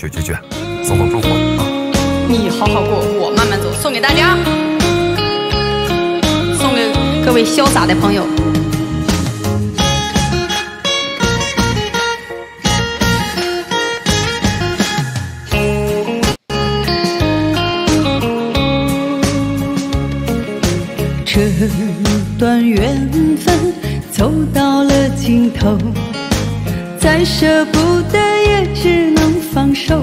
去，送祝福啊！ 你好好过，我慢慢走，送给大家，送给各位潇洒的朋友。 这段缘分走到了尽头，再舍不得也只能放手。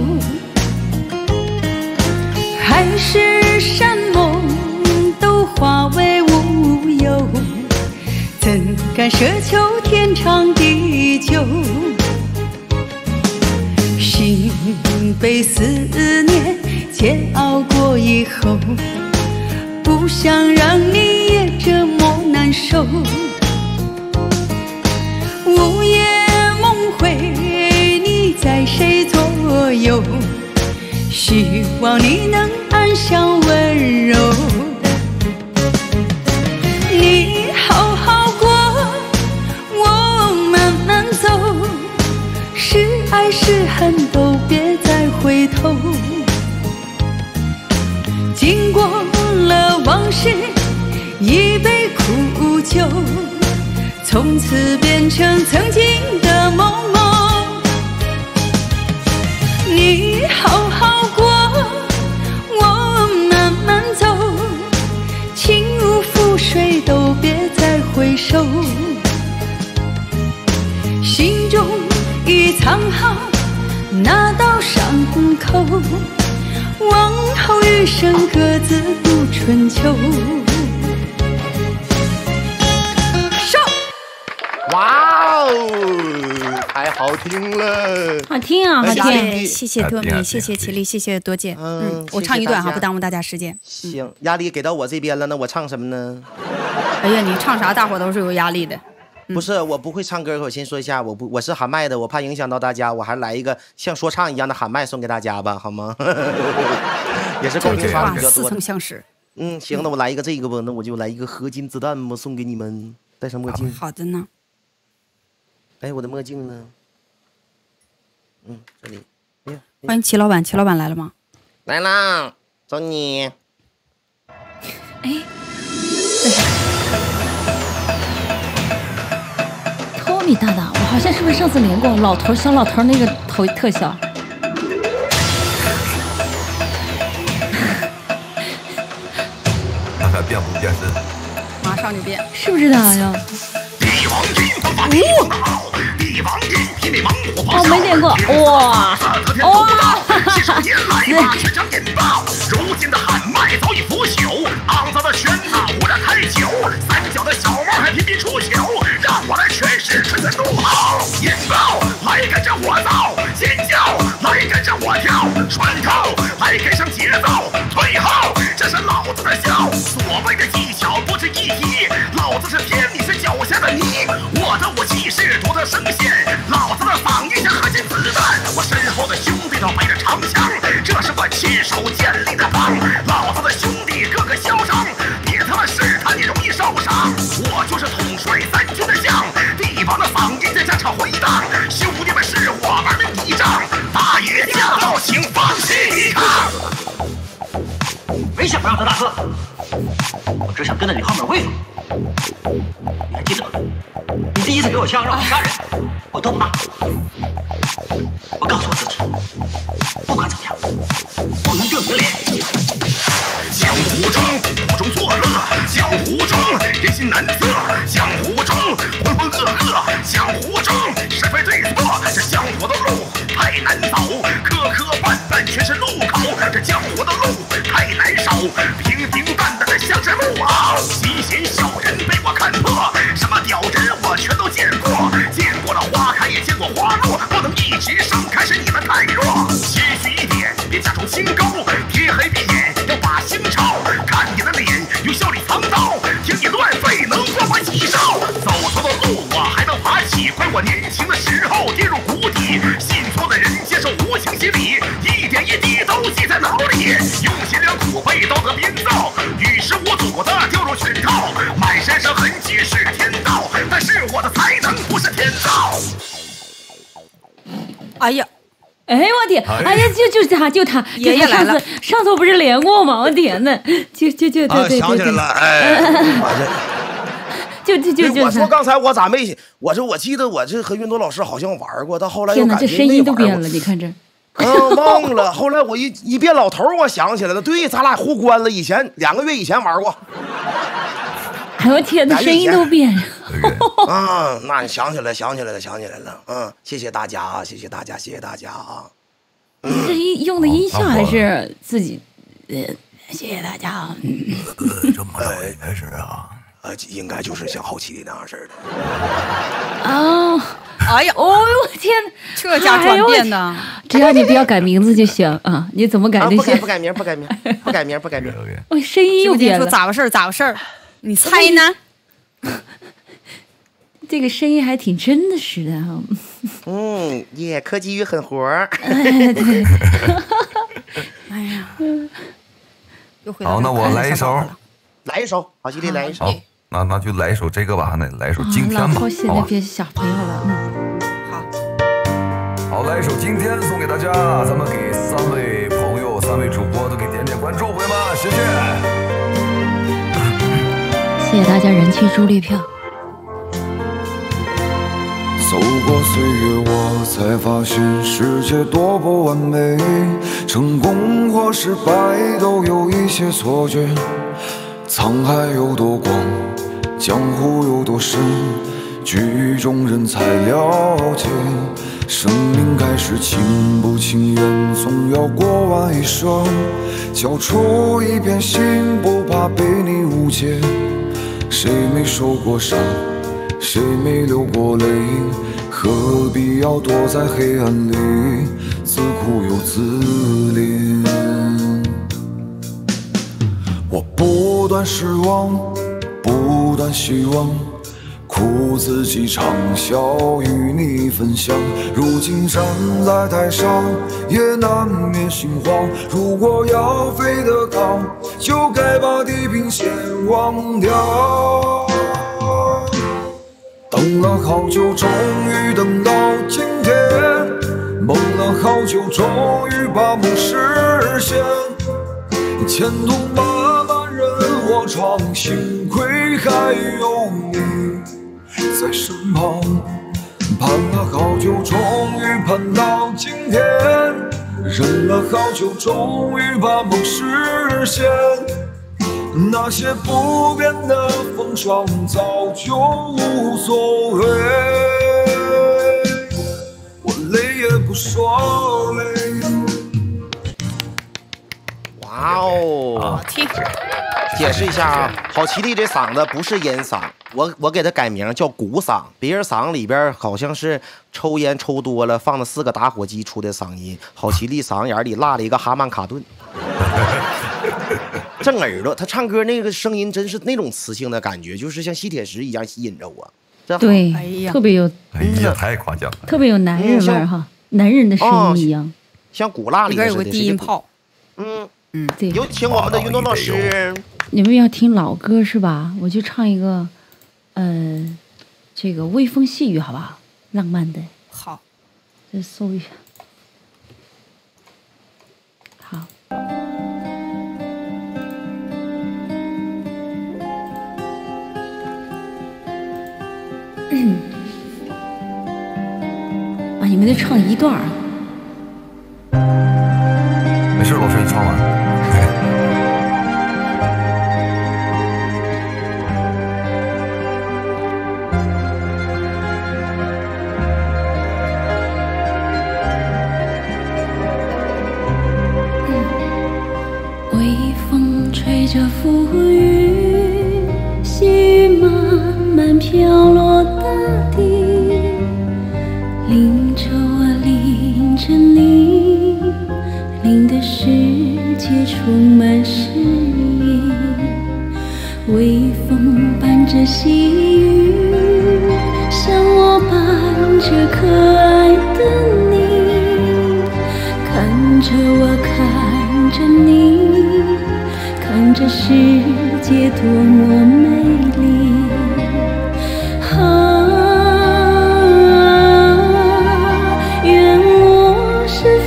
海誓山盟都化为乌有，怎敢奢求天长地久？心被思念煎熬过以后，不想让你也这么难受。午夜梦回，你在谁左右？希望你能安详温柔。你好好过，我慢慢走。是爱是恨都别再回头。经过了往事，一杯苦酒，从此变成曾经的梦梦。你好好过，我慢慢走，情如覆水都别再回首。心中已藏好那道伤口，往后余生各自度春秋。 哇哦，太好听了， 好听啊，好听！ 谢谢多米，谢谢齐力，谢谢多姐。我唱一段哈，不耽误大家时间。 行，压力给到我这边了，那我唱什么呢？ 哎呀，你唱啥，大伙都是有压力的。 不是，我不会唱歌，我先说一下，我是喊麦的，我怕影响到大家，我还来一个像说唱一样的喊麦送给大家吧，好吗？也是公屏上比较多的。 似曾相识。 行，那我来一个这个吧，那我就来一个合金子弹吧，送给你们，戴上墨镜。 好的呢。 哎，我的墨镜呢？这里。哎呀， 欢迎齐老板，齐老板来了吗？ 来啦，找你。 哎，托米大大，我好像是不是上次连过老头小老头那个头特效？ 看看变不变身？ 马上就变， 是不是他呀？哦，没点过，哇哇！ 如今的喊麦早已腐朽，肮脏的喧闹污染太久，三脚的小猫还频频出糗，让我来诠释春的怒吼。引爆来跟着我造，尖叫来跟着我跳，穿透来跟上节奏，退后这是老子的笑。所谓的技巧不值一提，老子是天，你是脚下的泥。我的武器是独特声线，老子的嗓音像合金子弹，我身后的兄弟都背着长枪，这是我亲手建立的帮。老子的兄弟个个嚣张，别他妈试探你容易受伤。我就是统帅三军的将，地方的嗓音在战场回荡，兄弟们是我们的倚仗，大爷驾到，请放心抵抗。 没想让他大哥，我只想跟在你后面威风。你还记得吗？你第一次给我枪让我杀人，我都不骂。我告诉我自己，不管怎么样，不能丢你的脸。 江湖中苦中作乐，江湖中人心难测，江湖中浑浑噩噩，江湖中是非对错。这江湖的路太难走，磕磕绊绊全是路口。这江湖的路太难守，平平淡淡的像是木偶。极贤小人被我看破，什么屌人我全都见过，见过了花开也见过花落，不能一直盛开是你们太弱。谦虚一点，别假装清高，贴黑闭眼要把心照，看你的脸有笑里藏刀，听你乱吠能过我几招。走错的路我还能爬起，怪我年轻的时候跌入谷底，信错的人接受无情洗礼，一点一滴都记在脑里，用心良苦被道德编造，于事无补的掉入圈套，满身伤痕皆是天道，但是我的才能不是天造。 哎呀， 哎，我天！哎呀，就他， 爷爷来了。 上次我不是连过吗？我天哪！就对， 想起来了，哎，我说刚才我咋没？我记得我这和云朵老师好像玩过，但后来天哪，这声音都变了，你看这。 忘了。后来我一变老头，我想起来了，对，咱俩互关了，以前2个月以前玩过。 哎呦天哪，声音都变了。 啊，那你想起来了。嗯，谢谢大家啊，谢谢大家啊。 这用的音效还是自己？谢谢大家啊。 这么老应该是啊。 应该就是像后期那样式的。啊。 哎呀， 哦呦我天， 这家转变的， 只要你不要改名字就行啊！你怎么改就行。 不改名。 我声音又变了。 说咋回事？你猜呢？ 这个声音还挺真的似的哈。 柯基鱼狠活儿。 对。 哎呀，又回好，那我来一首，好，吉利来一首。 那就来一首这个吧，来一首今天吧， 好吧？现在别小朋友了， 好，来一首今天送给大家，咱们给3位朋友、3位主播都给点关注，朋友们，谢谢。 谢谢大家人气助力票。 走过岁月，我才发现世界多不完美，成功或失败都有一些错觉。沧海有多广，江湖有多深，剧中人才了解。生命开始情不情愿，总要过完一生，交出一片心，不怕被你误解。谁没受过伤，谁没流过泪，何必要躲在黑暗里，自苦又自怜。我不断失望，不断希望，苦自己畅销，与你分享。如今站在台上，也难免心慌。如果要飞得高，就该把地平线忘掉。等了好久，终于等到今天，梦了好久，终于把梦实现。前途漫漫任我闯，幸亏还有你在身旁。盼了好久，终于盼到今天，忍了好久，终于把梦实现。那些不变的风霜早就无所谓，我累也不说累。 哇哦！ 听， 解释一下啊，郝绮丽这嗓子不是烟嗓，我给她改名叫鼓嗓，别人嗓里边好像是抽烟抽多了放了4个打火机出的嗓音，郝绮丽嗓眼里落了一个哈曼卡顿。正耳朵，她唱歌那个声音真是那种磁性的感觉，就是像吸铁石一样吸引着我。 对，特别有， 哎呀，太夸张了， 特别有男人味儿哈，男人的声音一样， 像鼓蜡里边有个低音炮。 对， 有请我们的云朵老师。 你们要听老歌是吧？我就唱一个，这个微风细雨好不好？浪漫的。 好， 再搜一下。好。啊，你们得唱一段啊。 没事，老师你唱完。 微风吹着浮云，细雨慢慢飘落大地，淋着我，淋着你，淋的世界充满诗意。微风伴着细雨，像我伴着可爱的你，看着我，看着你，看着世界多么美丽。愿我是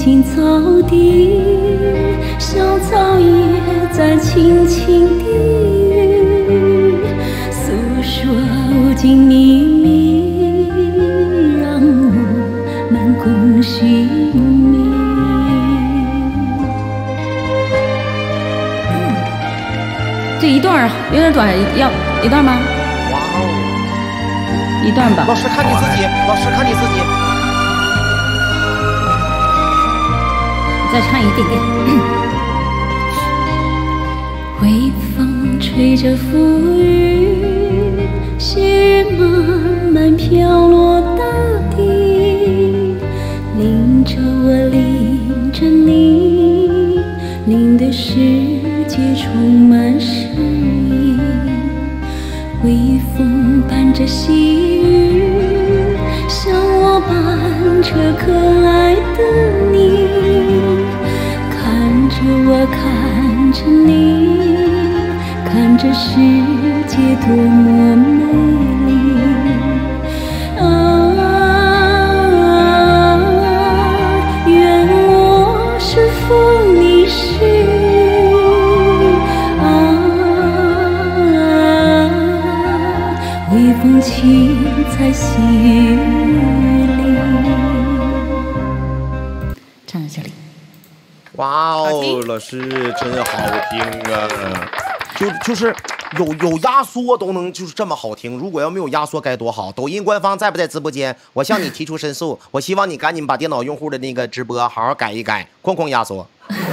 青草地，小草也在轻轻低语，诉说无尽秘密，让我们共寻觅。 这一段有点短，要一段吗？ 哇哦， 一段吧。 老师看你自己，老师看你自己。 再唱一点点。 微风吹着浮雨，细雨慢慢飘落大地，淋着我，淋着你，淋得世界充满诗意。微风伴着细雨，像我伴着可爱的你。看着我，看着你，看着世界多么美丽啊！愿我是风，你是雨啊！微风轻在细雨里。 唱到这里。 哇哦，老师真好听啊！就是有压缩都能就是这么好听，如果要没有压缩该多好！抖音官方在不在直播间？我向你提出申诉，我希望你赶紧把电脑用户的那个直播好好改一改，哐压缩。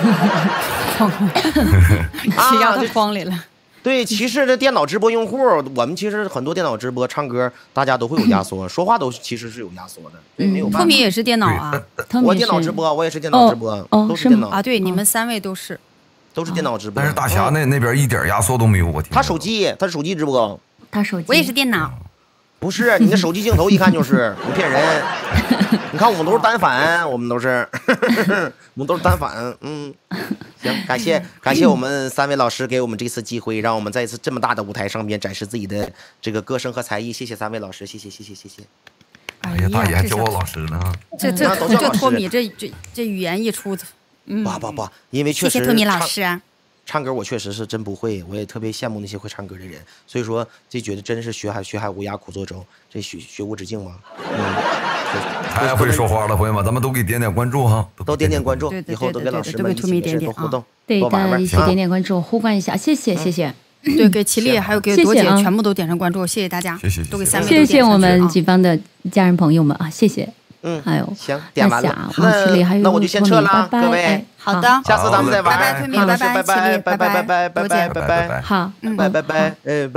去压到框里了。 对，其实这电脑直播用户，我们其实很多电脑直播唱歌，大家都会有压缩，说话都其实是有压缩的，没有办法。 托米也是电脑啊， 我电脑直播，我也是电脑直播，都是电脑啊。对，你们3位都是电脑直播。 但是大侠那边一点压缩都没有，我听。 他手机直播， 他手机。 我也是电脑。 不是，你的手机镜头一看就是你骗人。你看我们都是单反，我们都是单反。行，感谢我们3位老师给我们这次机会，让我们在一次这么大的舞台上面展示自己的这个歌声和才艺。谢谢3位老师，谢谢。 哎呀，大爷还叫我老师呢。 这托米这语言一出， 不，因为确实谢谢托米老师啊。 唱歌我确实是真不会，我也特别羡慕那些会唱歌的人，所以说这觉得真是学海无涯苦作舟，这学无止境嘛。 太会说话了，朋友们，咱们都给点关注哈， 都点关注，以后都跟老师们一起多互动， 对， 多玩玩， 一起点关注，互关一下，谢谢。 对，给齐丽还有给朵姐全部都点上关注，谢谢大家， 谢谢， 都给3位。 谢谢我们己方的家人朋友们啊，谢谢。还有行，点完了， 那我就先撤了，各位， 好的， 下次咱们再玩， 拜拜，托米，拜拜，齐丽，拜拜，朵姐， 拜拜， 好， 拜， 拜拜，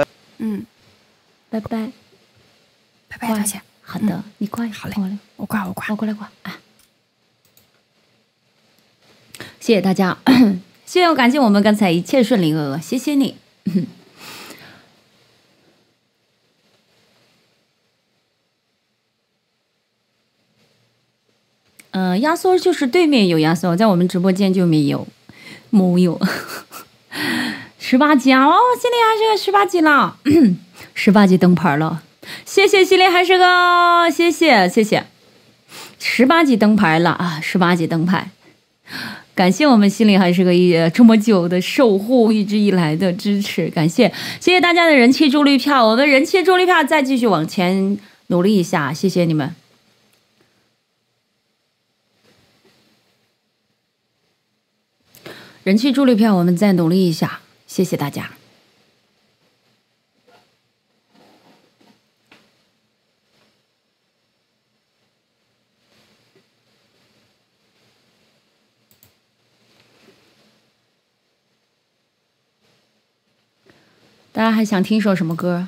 拜拜，朵姐。 好的，你挂， 好嘞，我过来挂啊！谢谢大家，谢谢，感谢我们刚才一切顺利，鹅，谢谢你。压缩就是对面有压缩，在我们直播间就没有18级啊！哦，心里还是个18级了，18级灯牌了。谢谢心里还是个，谢谢18级灯牌了啊！18级灯牌，感谢我们心里还是个这么久的守护，一直以来的支持，感谢大家的人气助力票，我们人气助力票再继续往前努力一下，谢谢你们。人气助力票，我们再努力一下，谢谢大家。大家还想听首什么歌？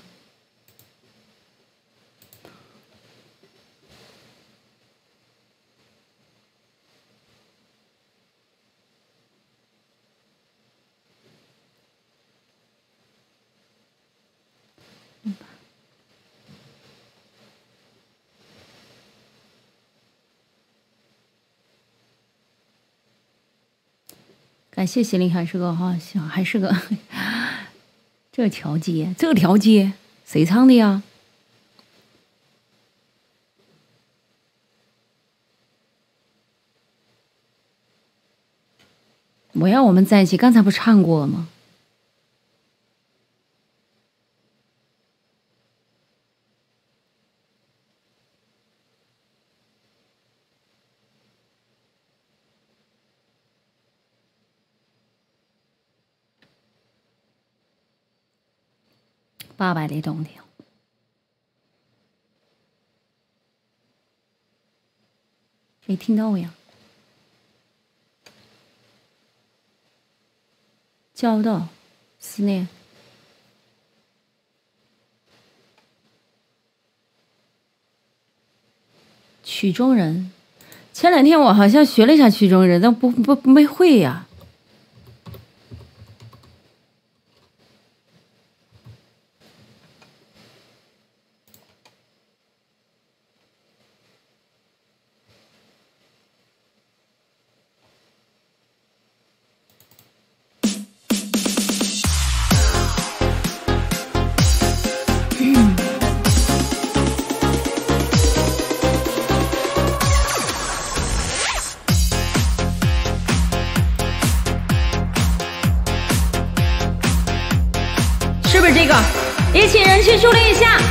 感谢心灵还是个哈，还是个这条街谁唱的呀？ 我要我们在一起，刚才不唱过吗？800里冬天，没听到呀？交到思念，曲中人。前2天我好像学了一下曲中人，但没会呀。是不是这个？一起人气助力一下。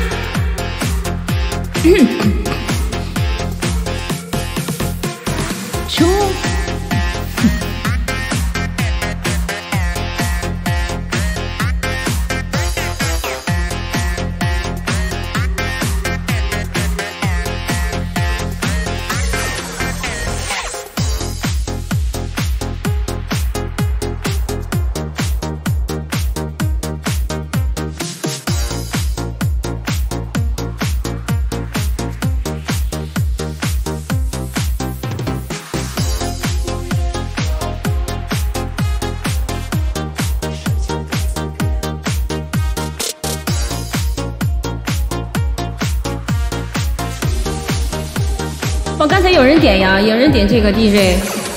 出。我刚才有人点呀，有人点这个 DJ。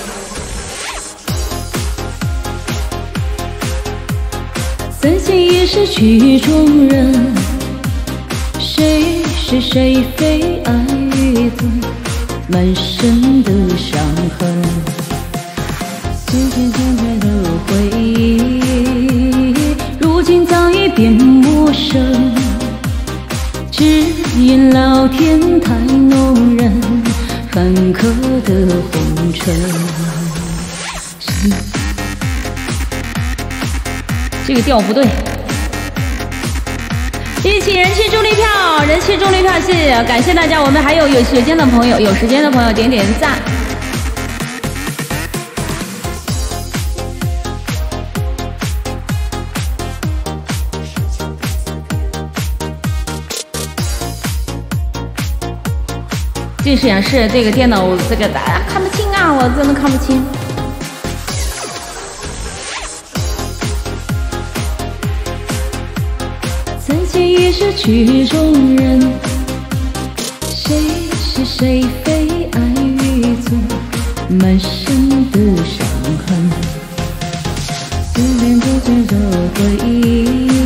三心已是曲中人，谁是谁非爱与罪，满身的伤痕，渐渐渐渐的回忆，如今早已变陌生，只因老天太弄人。坎坷的红尘，这个调不对。一起人气助力票，人气助力票，谢谢，感谢大家。我们还有时间的朋友，点点赞。近视眼是这个电脑，这个大家看不清啊，我真的看不清。三心已是曲中人，谁是谁非爱与罪，满身的伤痕，思念不醉的回忆。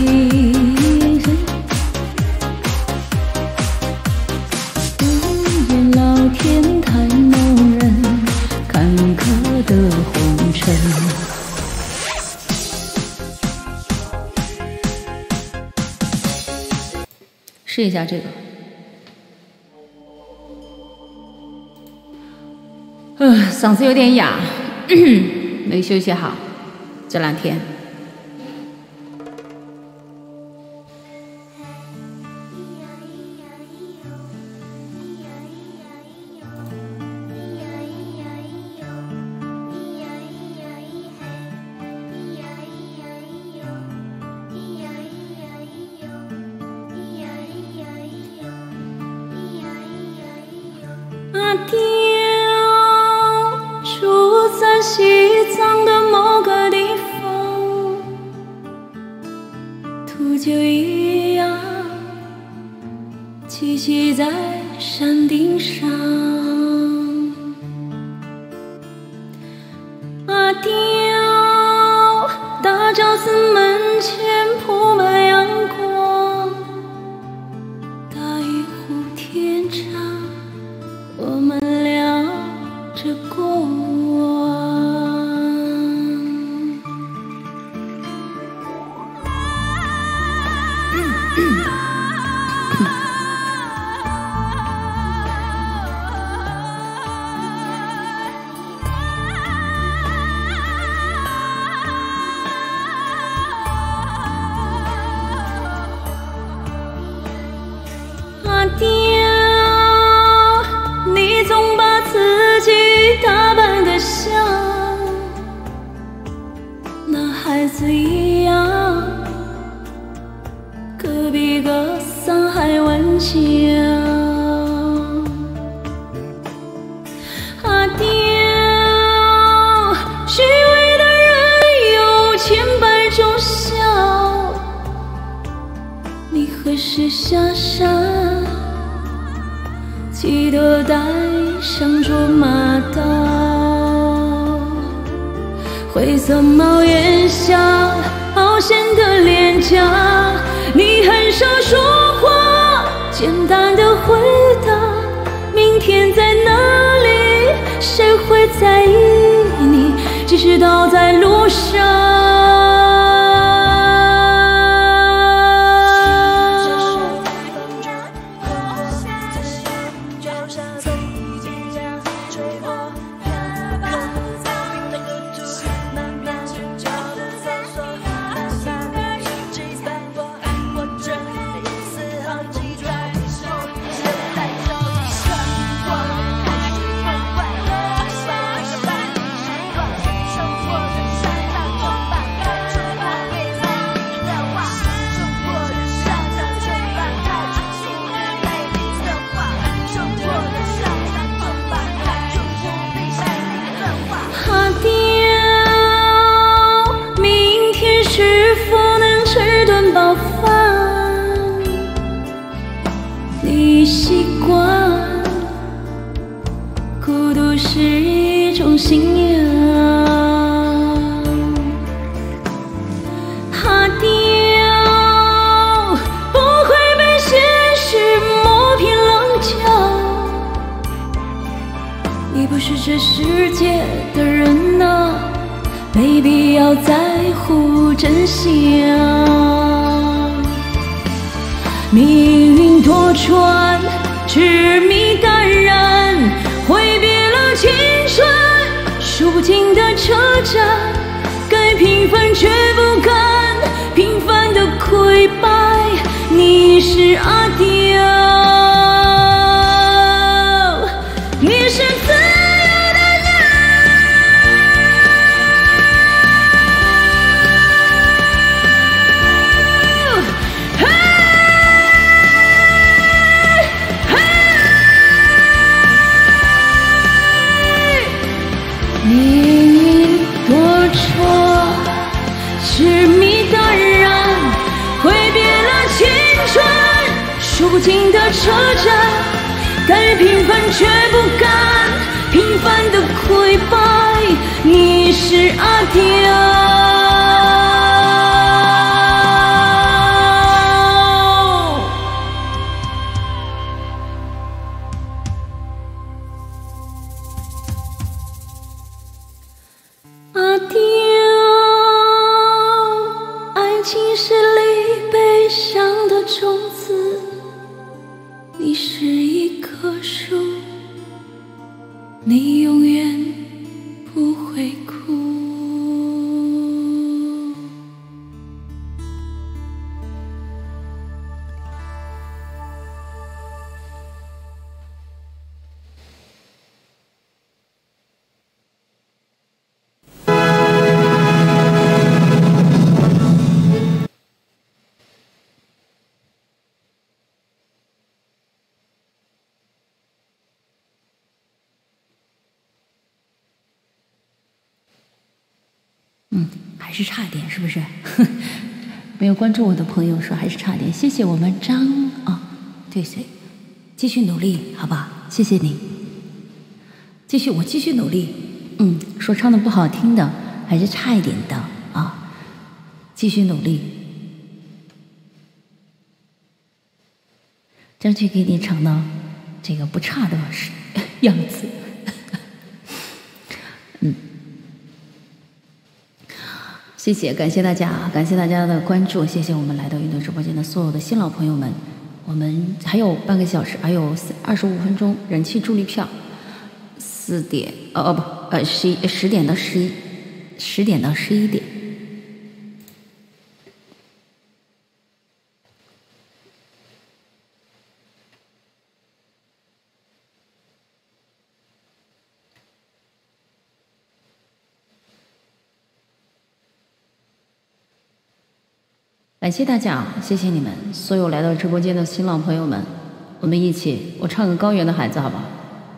天太弄人，坎坷的红尘。试一下这个。嗓子有点哑，没休息好，这2天。住在西藏的某个地方，秃鹫一样栖息在山顶上。阿刁，大昭寺门前铺满阳光，大一湖天长，我们聊着过往。 阿刁，虚伪的人有千百种笑，你何时下山？记得带上卓玛刀。灰色帽檐下，凹陷的脸颊，你很少说话，简单的回答，明天在哪里？谁会在意你？只知道在路上。你习惯孤独是一种信仰，阿刁不会被现实磨平棱角，你不是这世界的人啊，没必要在乎真相。命运多舛，执迷淡然，挥别了青春，数不尽的车站，该平凡却不甘平凡的溃败。你是阿刁，你是自由的鸟。命运多舛，执迷淡然，挥别了青春，数不尽的车站，该平凡却不甘平凡的溃败。你是阿刁。阿刁，爱情是粒悲伤的种子，你是一棵树，你永远不会哭。 还是差一点，是不是？没有关注我的朋友说还是差一点，谢谢我们张啊，对谁？继续努力，好吧？谢谢你，我继续努力。说唱的不好听的，还是差一点的啊，继续努力，争取给你唱到这个不差的样子。谢谢，感谢大家，感谢大家的关注，谢谢我们来到云朵直播间的所有的新老朋友们。我们还有半个小时，还有25分钟，人气助力票10点到11点。感谢大家，谢谢你们所有来到直播间的新老朋友们， 我们一起，我唱个高原的孩子，好不好？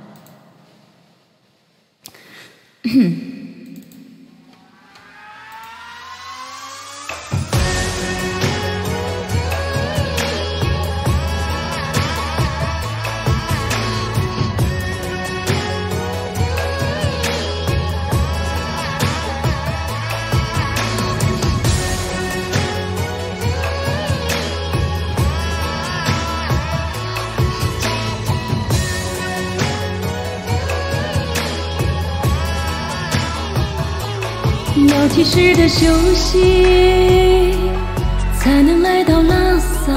要及时的休息，才能来到拉萨。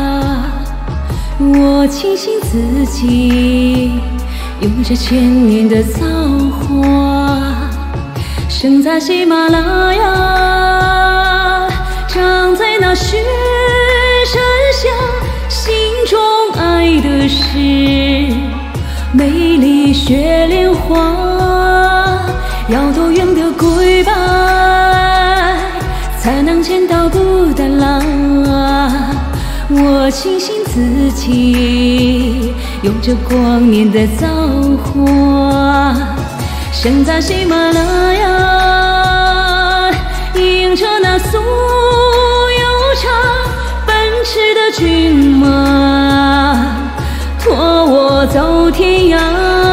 我庆幸自己有着千年的造化，生在喜马拉雅，长在那雪山下，心中爱的是美丽雪莲花。要多远的跪拜，才能见到布达拉？我庆幸自己有着光年的造化，生在喜马拉雅，迎着那速悠长奔驰的骏马，驮我走天涯。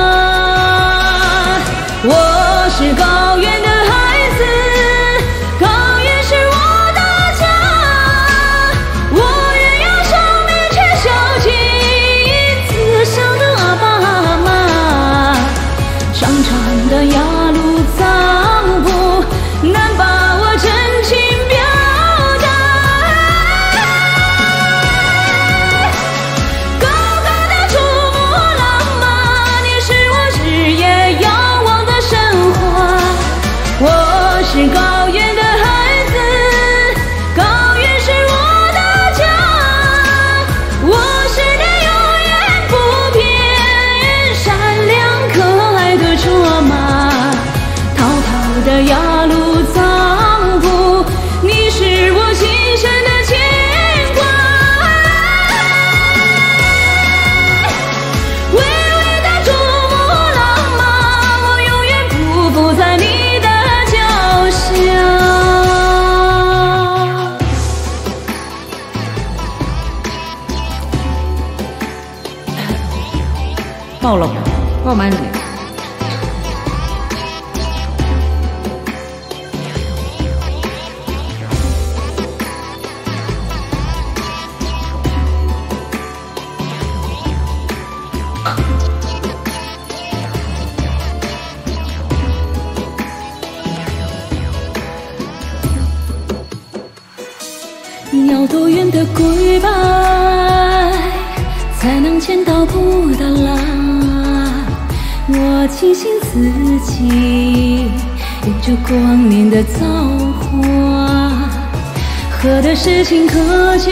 我是高原的孩子，高原是我的家。我愿要生命却孝敬慈祥的阿爸妈。长长的雅鲁藏布难把我真情表达。高高的珠穆朗玛，你是我日夜遥望的神话。我是高原的孩子，高原是我的家。我是你永远不变善良可爱的卓玛。滔滔的雅鲁藏布，你是我今生的牵挂。巍巍的珠穆朗玛，我永远匍匐在你的脚下。 爆了，爆满嘴。 要多远的跪拜，才能见到布达拉？我庆幸自己有着光年的造化，何的事情可久，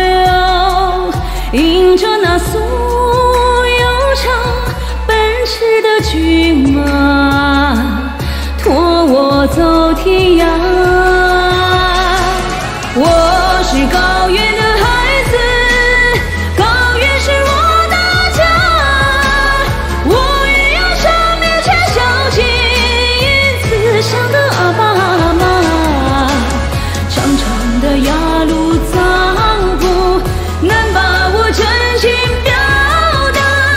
迎着那速悠长奔驰的骏马，驮我走天涯。我是高原的孩子，高原是我的家。我愿要生命却孝敬慈祥的阿爸妈。长长的雅鲁藏布难把我真情表达。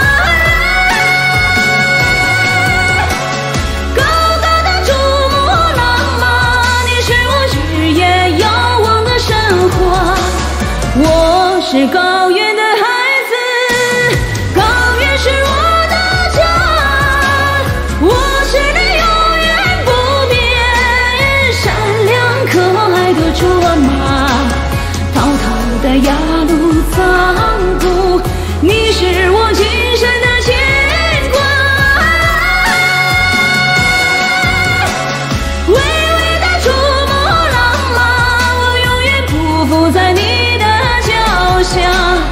高高的珠穆朗玛，你是我日夜遥望的神话。我是高原的孩子，高原是我的家。我是你永远不变善良可爱的卓玛。滔滔的雅鲁藏布，你是我今生的牵挂。巍巍的珠穆朗玛，我永远匍匐在你的脚下。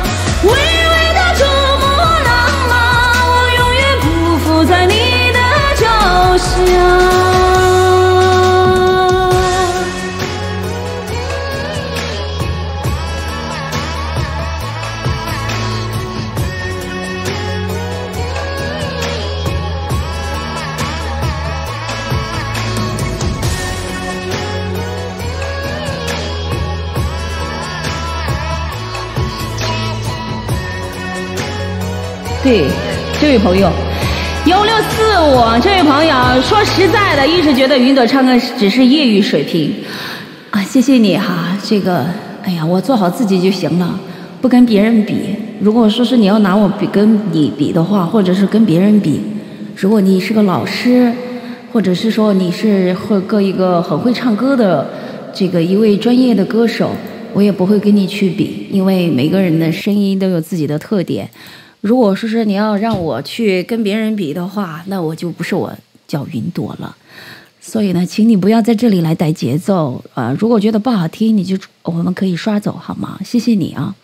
对，这位朋友1645，这位朋友说实在的，一直觉得云朵唱歌只是业余水平啊，谢谢你哈，这个哎呀，我做好自己就行了，不跟别人比。如果说是你要拿我跟你比的话，或者是跟别人比，如果你是个老师，或者是说你是一个很会唱歌的这个一位专业的歌手，我也不会跟你去比，因为每个人的声音都有自己的特点。如果说是你要让我去跟别人比的话，那我就不是我叫云朵了。所以呢，请你不要在这里来带节奏啊！如果觉得不好听，我们可以刷走好吗？谢谢你啊。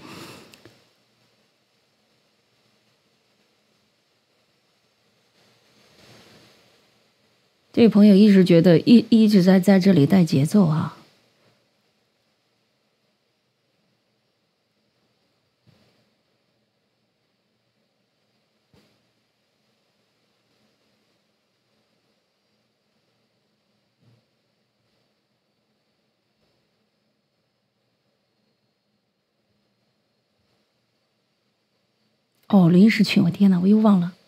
这位朋友一直觉得一直在这里带节奏啊。哦，临时群，我天哪，我又忘了。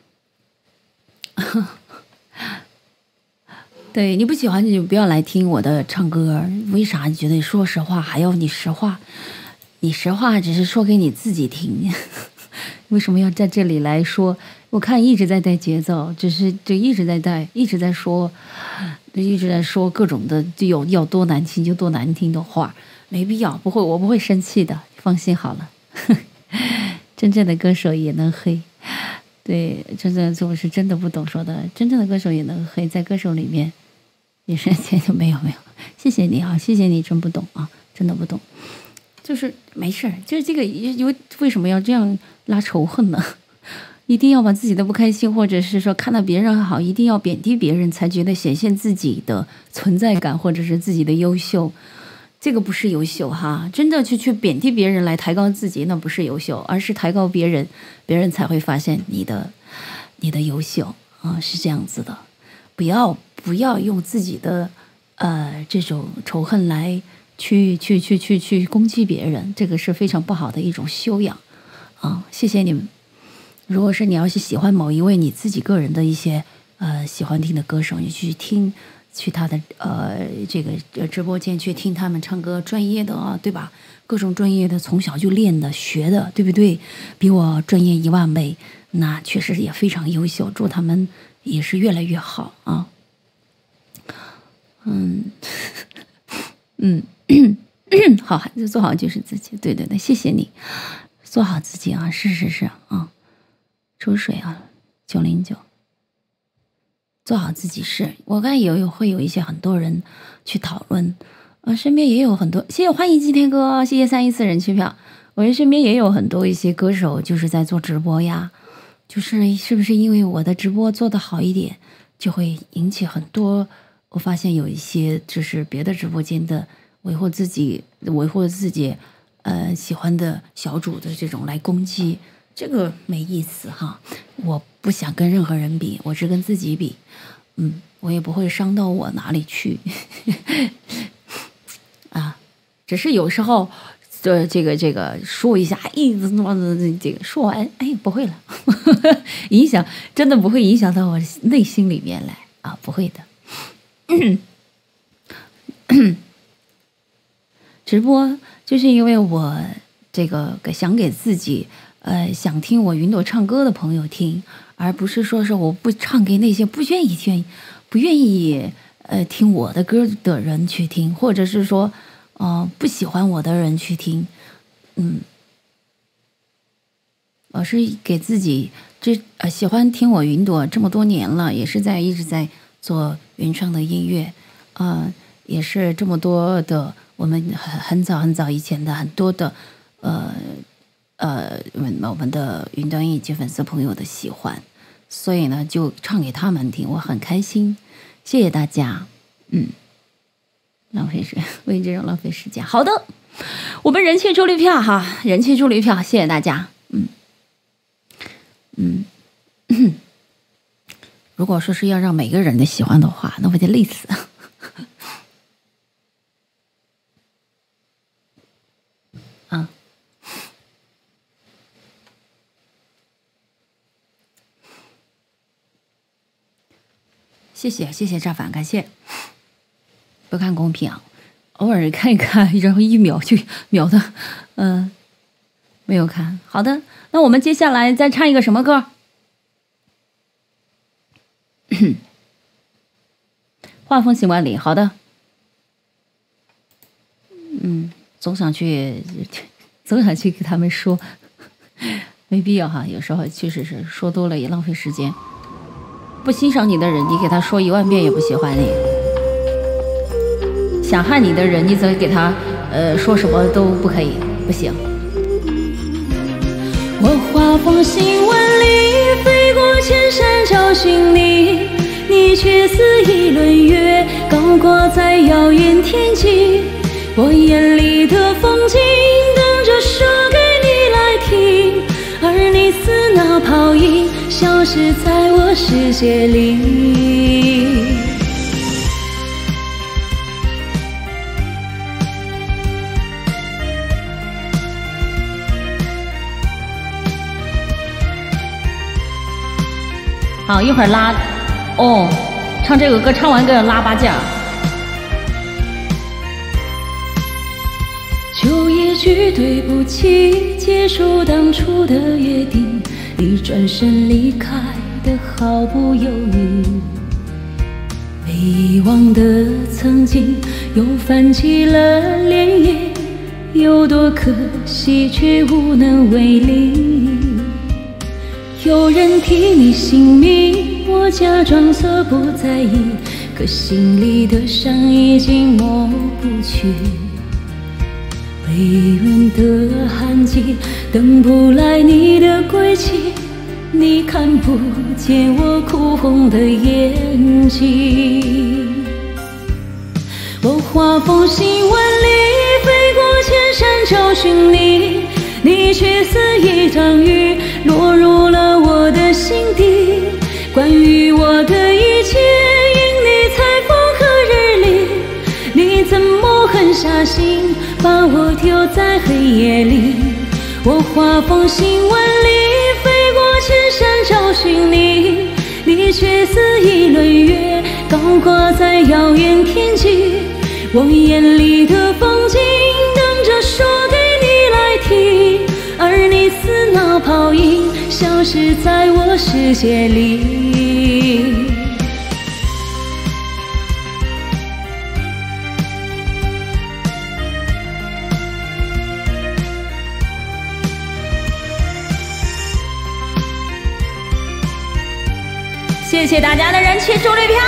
对，你不喜欢你就不要来听我的唱歌，为啥？你觉得说实话还要你实话？你实话只是说给你自己听，为什么要在这里来说？我看一直在带节奏，就一直在带，一直在说各种的，就要多难听就多难听的话，没必要，不会，我不会生气的，放心好了。真正的歌手也能黑，对，我是真的不懂说的。真正的歌手也能黑，在歌手里面也是没有，谢谢你啊，谢谢你，真不懂啊，真的不懂，就是没事，就是这个为什么要这样拉仇恨呢？一定要把自己的不开心，或者是说看到别人好，一定要贬低别人，才觉得显现自己的存在感，或者是自己的优秀。这个不是优秀哈，真的去贬低别人来抬高自己，那不是优秀，而是抬高别人，别人才会发现你的优秀啊，是这样子的。不要用自己的这种仇恨来去攻击别人，这个是非常不好的一种修养啊。谢谢你们。如果是你要是喜欢某一位你自己个人的一些喜欢听的歌手，你去听。去他的这个直播间去听他们唱歌，专业的啊，对吧？各种专业的，从小就练的、学的，对不对？比我专业10000倍，那确实也非常优秀。祝他们也是越来越好啊。好，孩子做好就是自己，对，谢谢你，做好自己啊，是啊。抽水啊，909。做好自己事，我看会有一些很多人去讨论，身边也有很多，谢谢欢迎今天哥，谢谢314人气票，我身边也有很多一些歌手就是在做直播呀，是不是因为我的直播做得好一点，就会引起很多，我发现有一些就是别的直播间的维护自己喜欢的小主的这种来攻击，这个没意思哈，我不想跟任何人比，我只跟自己比，我也不会伤到我哪里去，啊，只是有时候这个说一下，这个说完，不会了，真的不会影响到我内心里面来啊，不会的。直播就是因为我这个想给自己。想听我云朵唱歌的朋友听，而不是说是我不唱给那些不愿意听我的歌的人去听，或者是说不喜欢我的人去听，我是给自己喜欢听我云朵这么多年了，也是一直在做原创的音乐，也是这么多的我们很早以前的很多的我们的云端以及粉丝朋友的喜欢，所以呢就唱给他们听，我很开心，谢谢大家。为这种浪费时间。好的，我们人气助力票哈，人气助力票，谢谢大家。如果说是要让每个人的喜欢的话，那我就累死。 谢谢炸反，感谢。不看公屏啊，偶尔看一看，然后一秒就秒的，没有看。好的，那我们接下来再唱一个什么歌？画风行万里，好的。总想去给他们说，没必要哈。有时候确实是说多了也浪费时间。不欣赏你的人，你给他说10000遍也不喜欢你；想害你的人，你则给他说什么都不可以，不行。 我画风行万里，飞过千山找寻你，你却似一轮月，高挂在遥远天际。我眼里的风景，等着说给你来听，而你似那泡影，消失在我世界里。 好，一会儿拉哦，唱这个歌唱完歌要拉8件。 就一句对不起，结束当初的约定，你转身离开的毫不犹豫。被遗忘的曾经又泛起了涟漪，有多可惜却无能为力。有人替你姓名，我假装作不在意，可心里的伤已经抹不去。微润的痕迹，等不来你的归期，你看不见我哭红的眼睛。我画风行万里，飞过千山找寻你，你却似一场雨，落入了我的心底。关于我的一切，因你才风和日丽，你怎么狠下心把我丢在黑夜里？我画风行万里，飞过千山找寻你，你却似一轮月，高挂在遥远天际。我眼里的风景，等着说给你来听，而你似那泡影，消失在我世界里。 谢谢大家的人气助力票。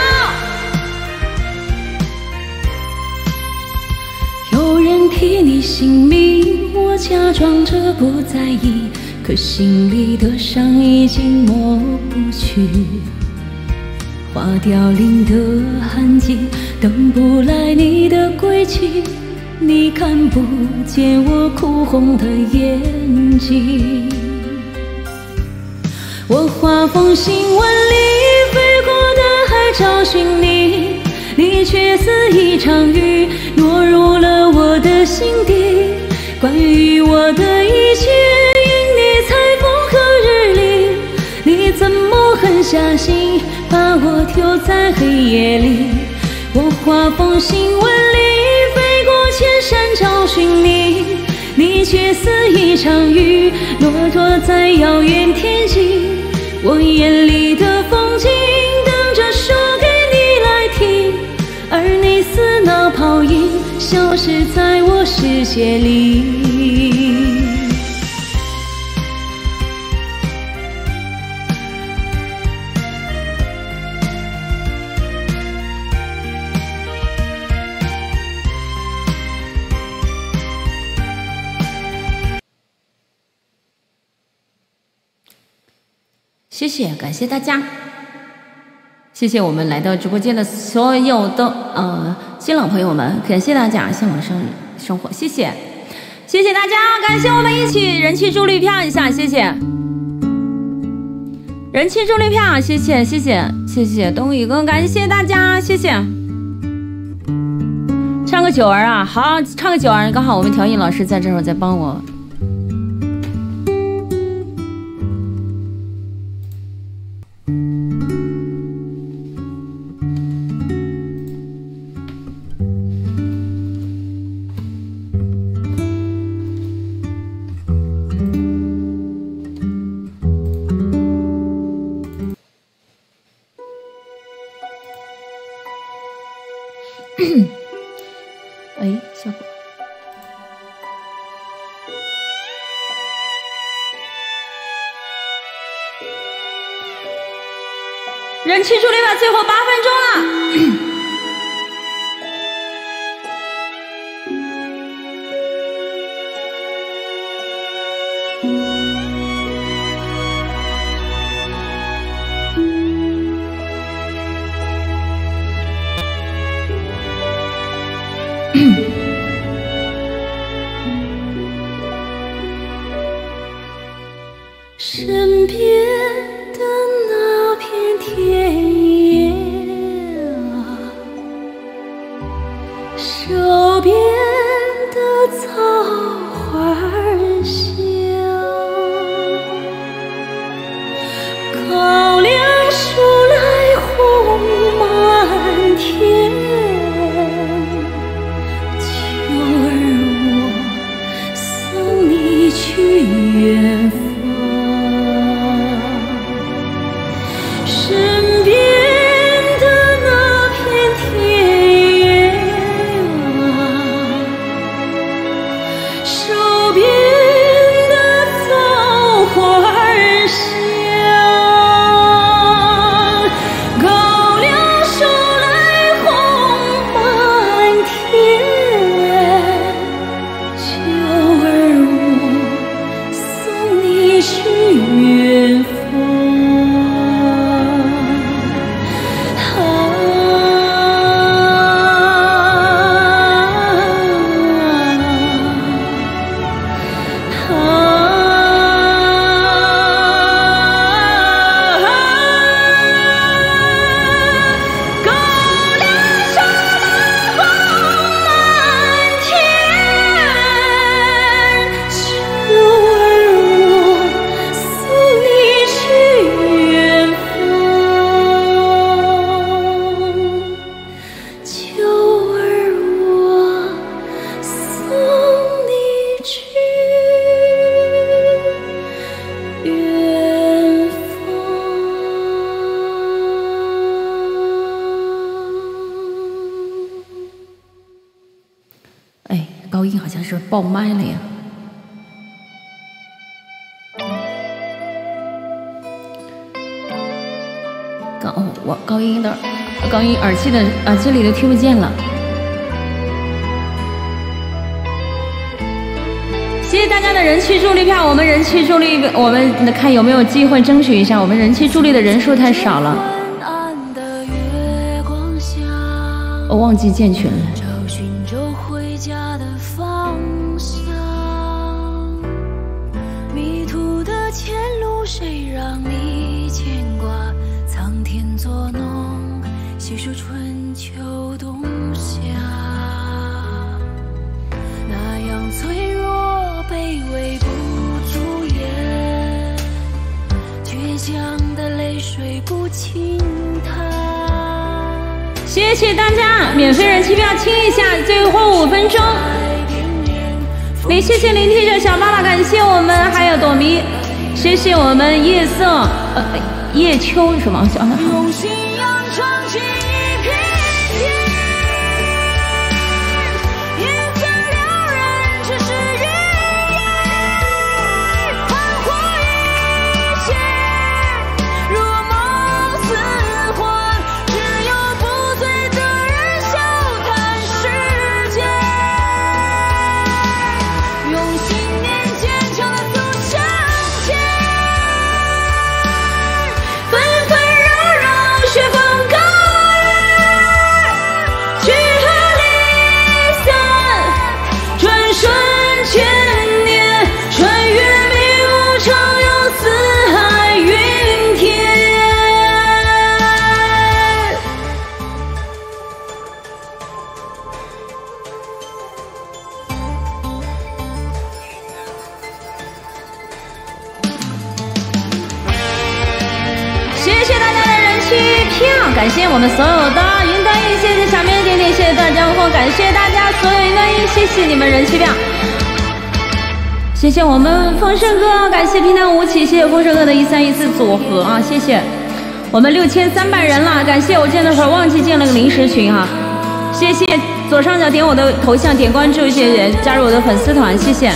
有人替你姓名，我假装着不在意，可心里的伤已经抹不去。花凋零的痕迹，等不来你的归期，你看不见我哭红的眼睛。我画风行万里，飞过的海找寻你，你却似一场雨，落入了我的心底。关于我的一切，因你才风和日丽，你怎么狠下心把我丢在黑夜里？我画风行万里，飞过千山找寻你，你却似一场雨，落落在遥远天际。我眼里的风景，等着说给你来听，而你似那泡影，消失在我世界里。 谢谢，感谢大家，谢谢我们来到直播间的所有的新老朋友们，感谢大家向往生活，谢谢，谢谢大家，感谢我们一起人气助力票一下，谢谢，人气助力票，谢谢谢谢谢谢东宇哥，感谢大家，谢谢。唱个九儿啊，好，唱个九儿，刚好我们调音老师在这会儿在帮我。 哎，小果。人气助力吧，最后8分钟了。 身边的那片田野啊，手边的草花香，高粱树来红满天，秋儿我送你去远方。身边的那片田野啊，手边的草花香，高粱树来红满天，秋儿我送你去远方。 哎，高音好像是爆麦了呀。我高音的耳机里都听不见了。谢谢大家的人气助力票，我们人气助力，我们看有没有机会争取一下，我们人气助力的人数太少了，我忘记建群了。 迷途的前路，谁让你牵挂？苍天作弄，细数春秋冬夏，那样脆弱卑微不足言，倔强的泪水不轻弹。 谢谢大家，免费人气票清一下，最后5分钟。谢谢聆听者小妈妈，感谢我们，还有朵迷，谢谢我们夜色叶秋什么？ 用信仰撑起一片天，也曾让人只是云烟，幻化一切，如梦似幻，只有不醉的人笑谈世界，用信念坚强的走向前。雪风高远，去和离散，转瞬千年，穿越迷雾，畅游四海云天。谢谢大家的人气票，感谢我们所有的云端音，谢谢小妹点点，谢谢段江后，感谢大家所有云端音，谢谢你们人气票，谢谢我们丰盛哥，感谢平淡无奇，谢谢丰盛哥的1314组合啊，谢谢我们6300人了，感谢我建了会儿忘记建了个临时群哈， 谢谢左上角点我的头像点关注，谢谢加入我的粉丝团，谢谢。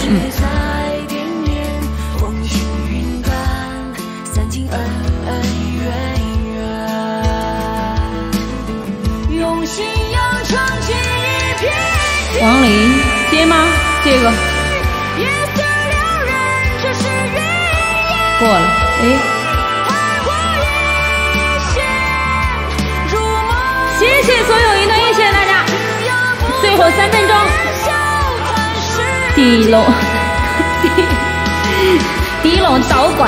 王林接吗？这个过了，哎，谢谢所有一对一，谢谢大家。最后3分钟，第一龙，第一龙导拐。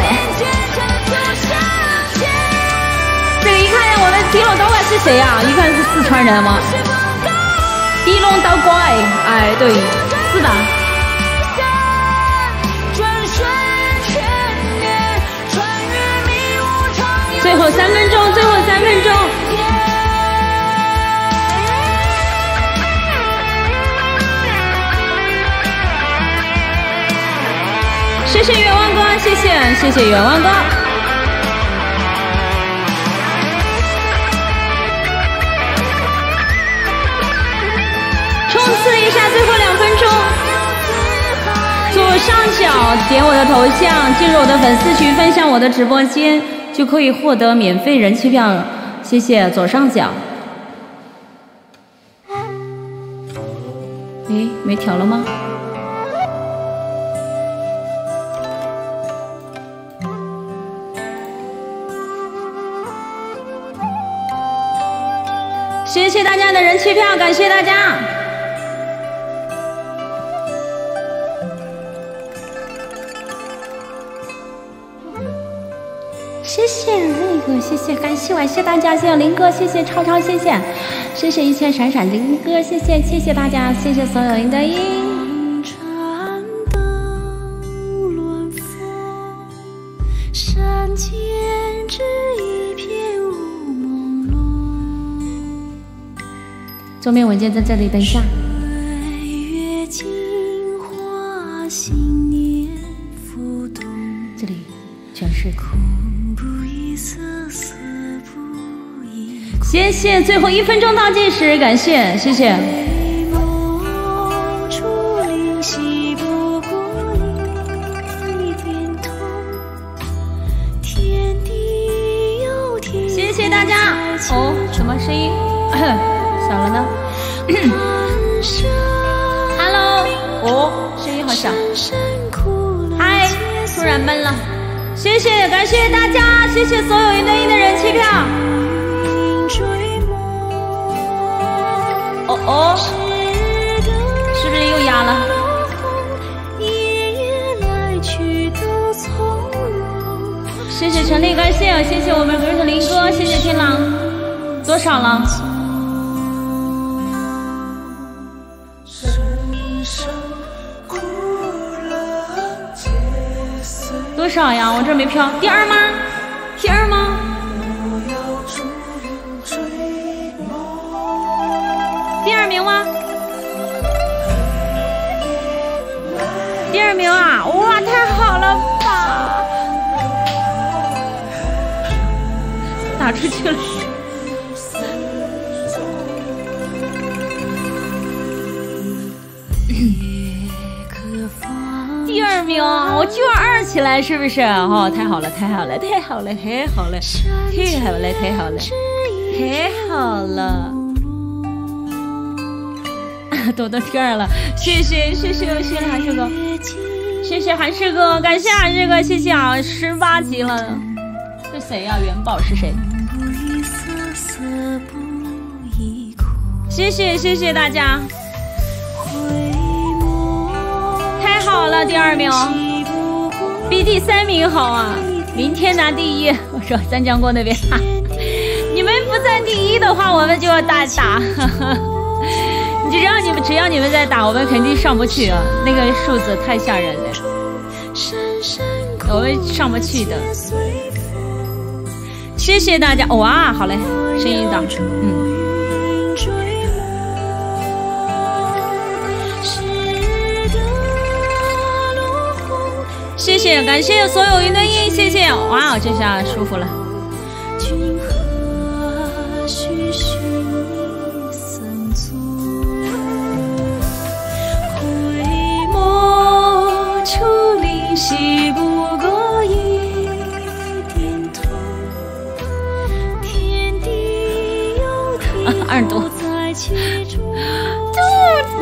这个一看我们第一龙导拐是谁啊？一看是四川人吗？第一龙导拐，哎，对，是吧？最后3分钟，最后3分钟。谢谢远望哥，谢谢远望哥。冲刺一下最后2分钟，左上角点我的头像，进入我的粉丝群，分享我的直播间，就可以获得免费人气票。谢谢左上角。诶，没调了吗？谢谢大家的人气票，感谢大家。谢谢那个，谢谢，感谢大家，谢谢林哥，谢谢超超，谢谢一切闪闪林哥，谢谢大家，谢谢所有人的音。桌面文件在这里，等一下。这里全是。谢谢，最后1分钟倒计时，感谢，谢谢。谢谢大家。哦，什么声音？小了呢？Hello， 哦，声音好小。嗨，突然闷了。谢谢，感谢大家，谢谢所有一对一的人气票。哦，是不是又压了？谢谢陈丽，感谢，谢谢我们格特林哥，谢谢天狼。多少了？多少呀？我这没票。第2吗？第2吗？第2名吗？第2名啊！哇，太好了吧！打出去了。第2名，我就要2起来，是不是？哦，太好了，太好了，太好了，太好了，太好了，太好了，太好了！夺到第2了，谢谢韩世哥，谢谢韩世哥，感谢韩世哥，谢谢啊！18级了，这谁呀？元宝是谁？谢谢大家。太好了，第2名，比第3名好啊！明天拿第1。我说三江锅那边，你们不在第1的话，我们就要大打。只要你们在打，我们肯定上不去啊！那个数字太吓人了，我们上不去的。谢谢大家，哇，好嘞，声音大，谢谢，感谢所有云的音，谢谢，哇，这下舒服了。君何须寻你僧踪？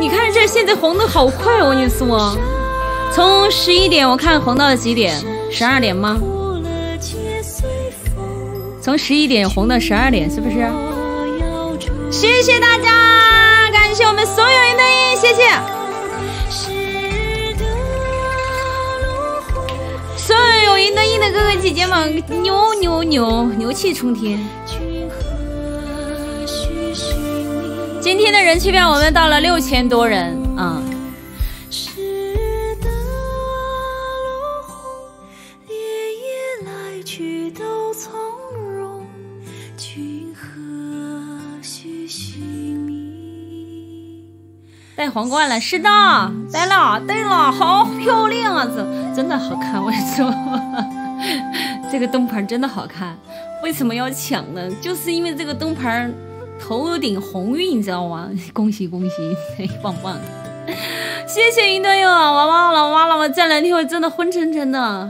你看这现在红的好快哦，我跟你说，从11点我看红到了几点？12点吗？从11点红到12点，是不是？谢谢大家，感谢我们所有人的音，谢谢。所有有赢的赢的哥哥姐姐们，牛气冲天！今天的人气票我们到了6000多人啊！戴皇冠了，是的，戴了，好漂亮啊！真的好看，我说，这个灯牌真的好看。为什么要抢呢？就是因为这个灯牌头顶红晕，你知道吗？恭喜恭喜，棒棒！谢谢云队友啊，我忘了，我这2天我真的昏沉沉的。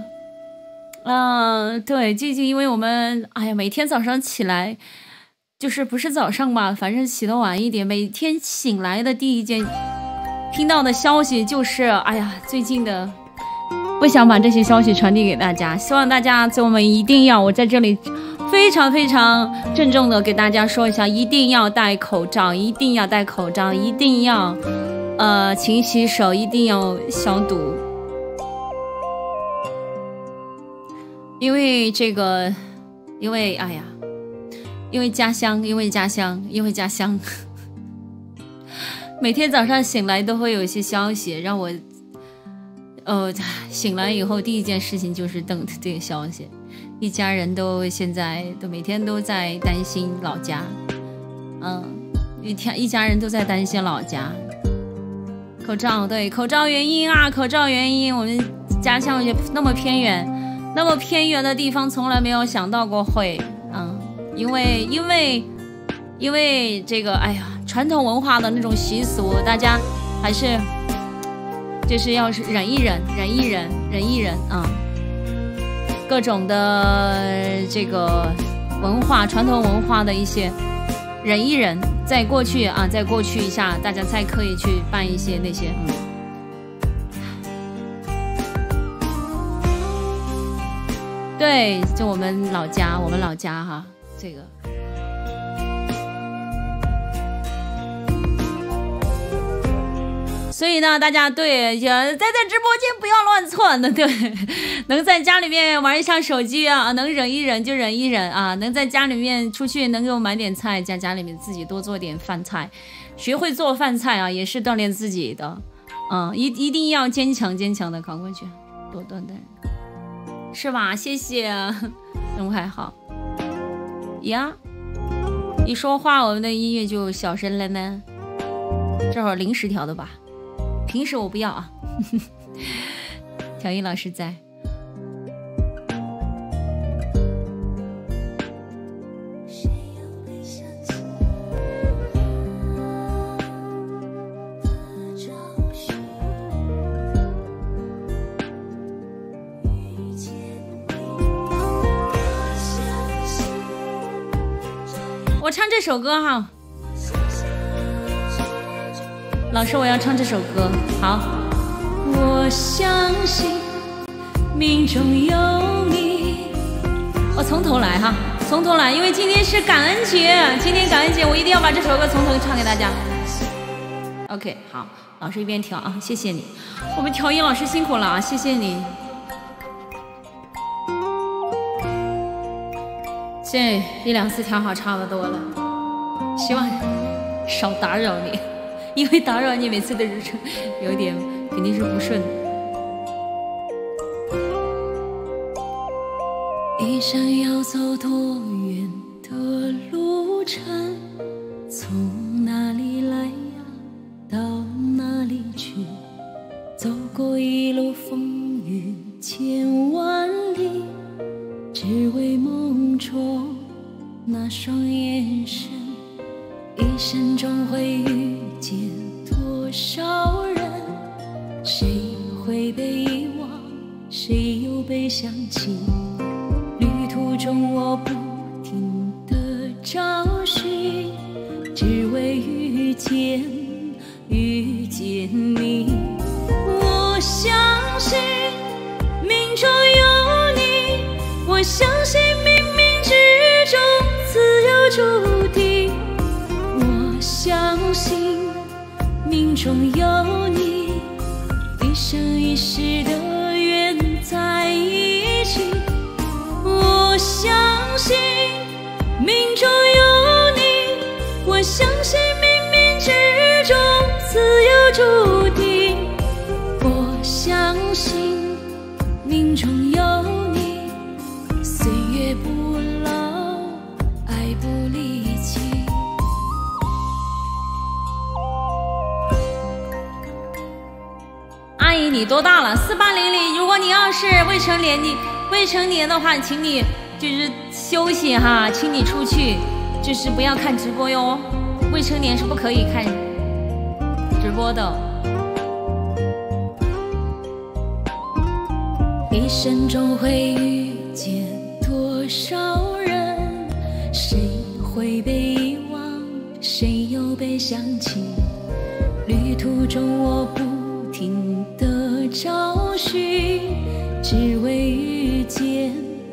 对，最近因为我们，哎呀，每天早上起来。就是不是早上吧，反正起得晚一点。每天醒来的第一件听到的消息就是，哎呀，最近的不想把这些消息传递给大家，希望大家我们一定要，我在这里非常非常郑重的给大家说一下，一定要戴口罩，一定要戴口罩，一定要勤洗手，一定要消毒，因为哎呀。因为家乡，每天早上醒来都会有一些消息，让我，醒来以後第一件事情就是等这个消息。一家人都现在都每天都在担心老家，一家人都在担心老家。口罩，对，口罩原因，我们家乡也那么偏远的地方，从来没有想到过会，因为这个，哎呀，传统文化的那种习俗，大家还是就是要是忍一忍啊，各种的这个文化，传统文化的一些忍一忍，再过去一下，大家才可以去办一些那些，对，就我们老家哈。这个，所以呢，大家对在直播间不要乱窜的，对，能在家里面玩一下手机啊，能忍一忍就忍一忍啊，能在家里面出去能够买点菜，在家里面自己多做点饭菜，学会做饭菜啊，也是锻炼自己的，一定要坚强的扛过去，多锻炼，是吧？谢谢，人还好。呀，一说话我们的音乐就小声了呢，这会儿临时调的吧，平时我不要啊。调音老师在。我唱这首歌哈，老师，我要唱这首歌。好，我相信命中有你。我从头来哈，从头来，因为今天是感恩节，我一定要把这首歌从头唱给大家。OK， 好，老师一边调啊，谢谢你，我们调音老师辛苦了啊，谢谢你。现在1、2次调好差不多了，希望少打扰你，因为打扰你每次的日程有点肯定是不顺的。一生要走多远的路程，从哪里来呀，到哪里去，走过一路风雨千万里，只为梦中那双眼神，一生中会遇见多少人，谁会被遗忘，谁又被想起，旅途中我不停地找寻，只为遇见见你。我相信命中有你，我相信冥冥之中自有注定。我相信命中有你，一生一世的缘在一起。我相信命中有你，我相信冥冥之中自有注定。我相信命中有你，岁月不老，爱不离弃。 阿姨，你多大了？4800，如果你要是未成年的话，请你就是休息哈，请你出去，就是不要看直播哟。未成年是不可以看直播的。 一生中会遇见多少人，谁会被遗忘，谁又被想起。旅途中我不停地找寻，只为遇见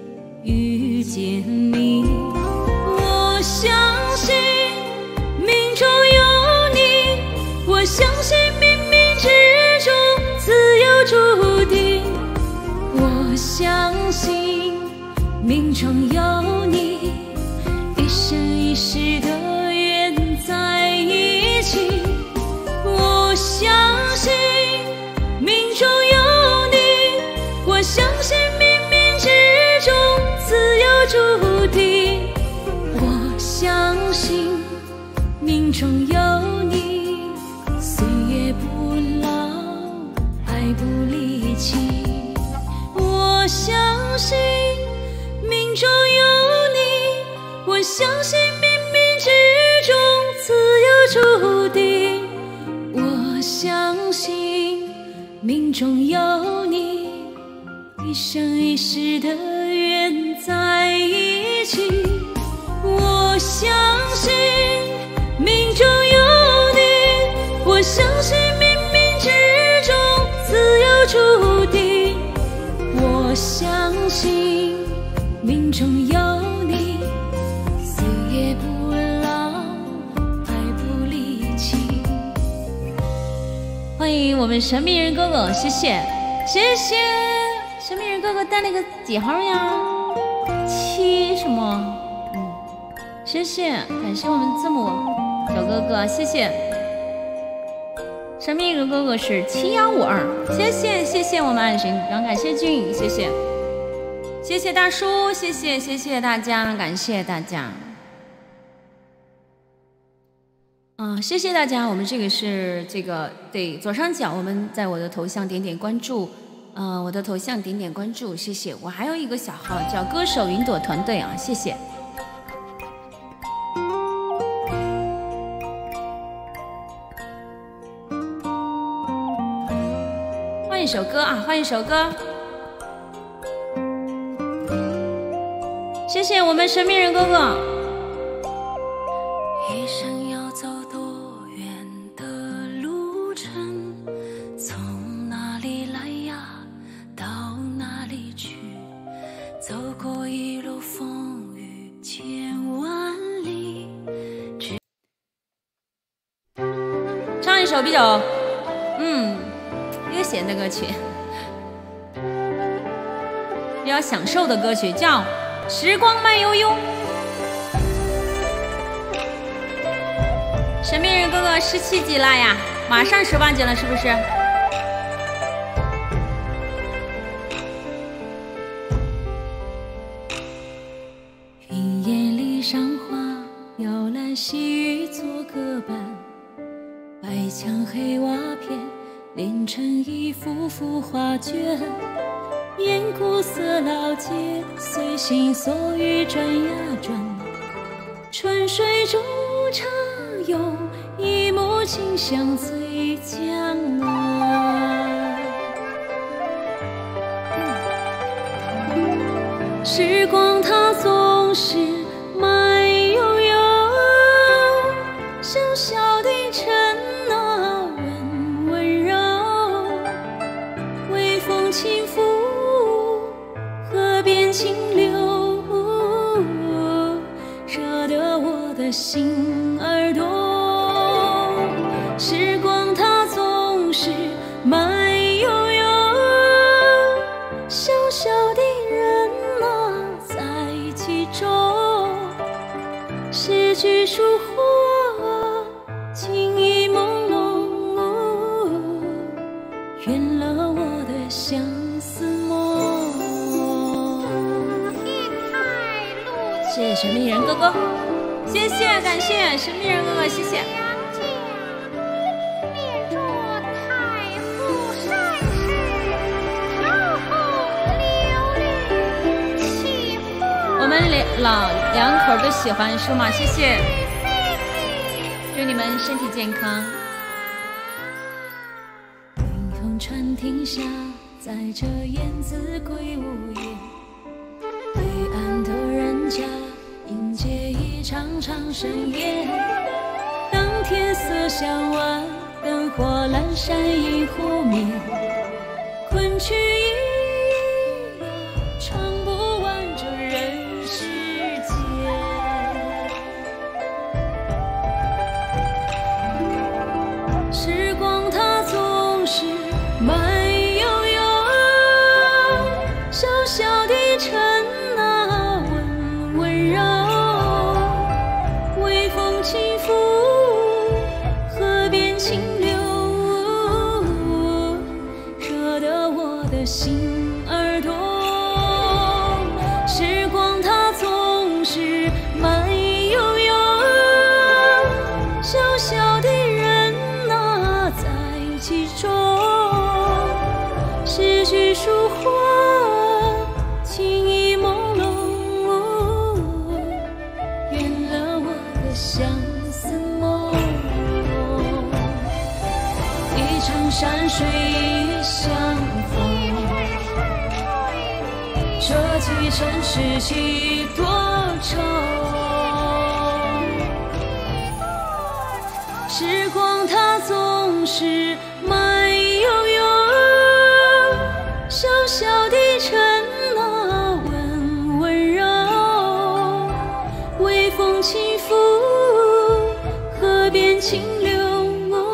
你。我相信命中有你，我相信冥冥之中自有注定。我相信命中有你，一生一世的缘在一起。我相信命中有你，我相信冥冥之中自有注定。我相信命中有你，岁月不老，爱不离弃。我相信命中有你，我相信冥冥之中自有注定。我相信命中有你，一生一世的缘在一起。我相信命中有你，我相信冥冥之中自有注定。我相信命中有你，岁月不老，爱不离弃。 欢迎我们神秘人哥哥，谢谢谢谢。神秘人哥哥带了个几号呀？7什么？谢谢，感谢我们字母小哥哥，谢谢。神秘人哥哥是7152，谢谢我们爱神，感谢俊，谢谢大叔，谢谢大家，感谢大家。谢谢大家，我们这个是对左上角，我们在我的头像点点关注，我的头像点点关注，谢谢。我还有一个小号叫歌手云朵团队啊，谢谢。换一首歌啊，换一首歌。谢谢我们神秘人哥哥。 一生要走多远的路程，从哪里来呀，到哪里去，走过一路风雨千万里。 唱一首比较悠闲的歌曲，比较享受的歌曲，叫《时光慢悠悠》。神秘人哥哥17级了呀，马上18级了，是不是？ 云烟里赏花，摇篮细雨做个伴，白墙黑瓦片连成一幅幅画卷，沿古色老街随心所欲转呀转，春水中畅游，一抹清香醉江岸。时光它总是慢悠悠，小小的尘啊，温是慢悠悠。小小的人啊，在其中，诗句书画，情意朦胧，圆了我的相思梦。谢谢神秘人哥哥，谢谢，感谢神秘人哥哥，谢谢。我们两口都喜欢是吗？谢谢，祝你们身体健康。云空船停下，在这燕子归午夜，对岸的人家迎接一场场盛宴。当天色向晚，灯火阑珊一湖面，昆曲一样唱不完这人世间。时光它总是慢悠悠，小小的尘啊温温柔，微风轻拂河边清流，惹得我的心儿动。时光它总是慢悠悠，小小的人啊在其中，诗句书画，情意朦胧，圆了我的相思梦。一场山水一相逢，这几尘世几多愁。时光它总是慢悠悠，小小的尘啊温温柔，微风轻拂河边清流，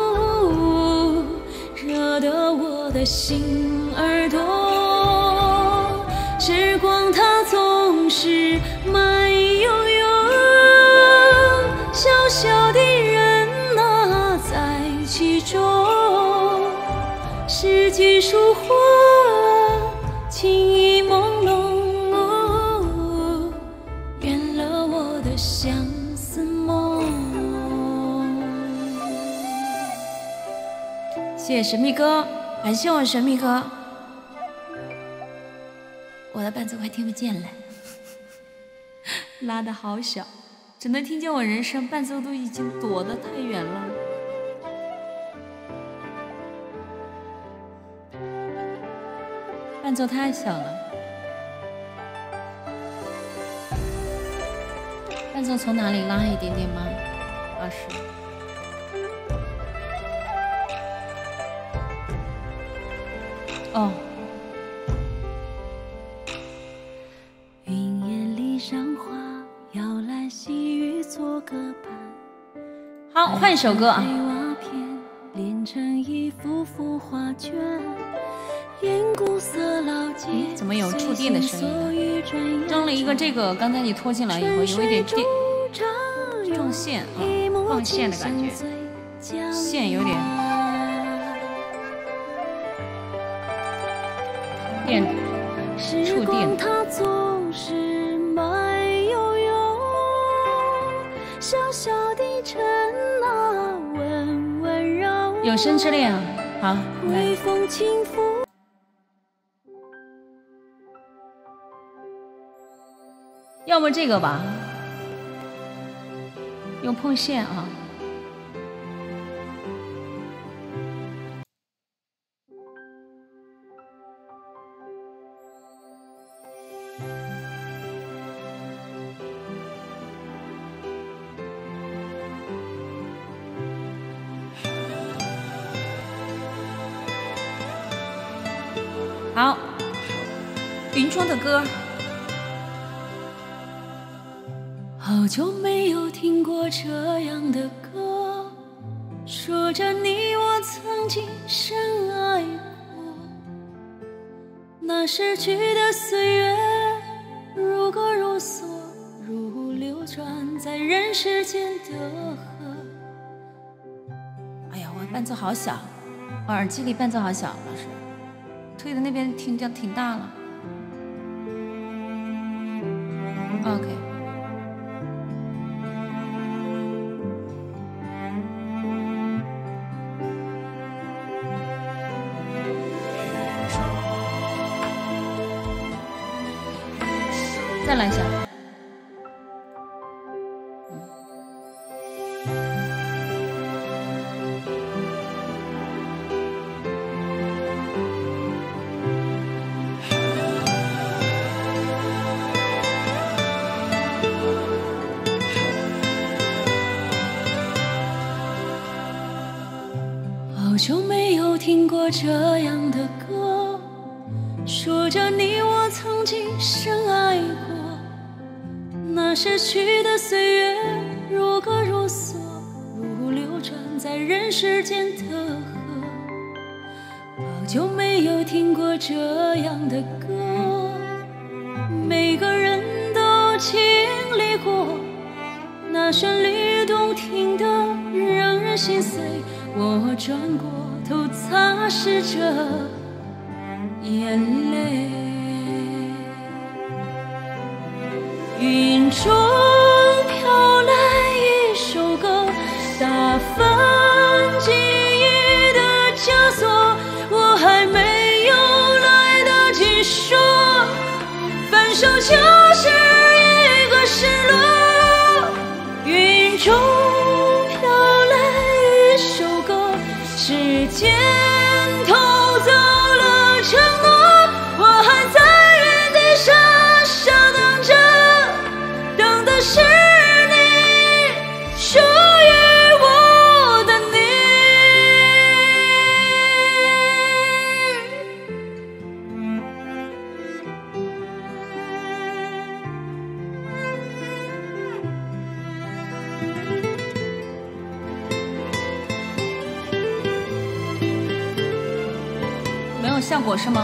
惹得我的心儿动。时光它总是慢悠悠，小小的人啊在其中，诗句书画，情意朦胧，圆了我的相思梦。谢谢神秘哥，感谢我神秘哥。我的伴奏快听不见了，拉的好小，只能听见我人声，伴奏都已经躲得太远了。伴奏太小了，伴奏从哪里拉一点点吗？老师。哦。云烟里赏花，摇篮细雨做个伴。好，换一首歌啊。连成一幅幅画卷，怎么有触电的声音？装了一个这个，刚才你拖进来以后有一点电撞线啊，放线的感觉，线有点电触电。有生之恋啊，好，来。要么这个吧，用碰线啊。好，云中的歌。好久没有听过这样的歌，说着你我曾经深逝去的岁月如歌如诉，如流转在人世间的河。 哎呀，我伴奏好小，我耳机里伴奏好小，老师推的那边挺大了。OK。再来一下。 好久没有听过这样的歌，说着你我曾经深爱过。那逝去的岁月如歌如诉，如流转在人世间的河。好久没有听过这样的歌，每个人都经历过，那旋律动听的让人心碎。我转过头擦拭着眼泪，云中飘来一首歌，打翻记忆的枷锁。我还没有来得及说，分手就是一个失落。云中飘来一首歌，时间偷走了承诺，我还在原地傻傻等着，等的是你，属于我的你。 没有效果是吗？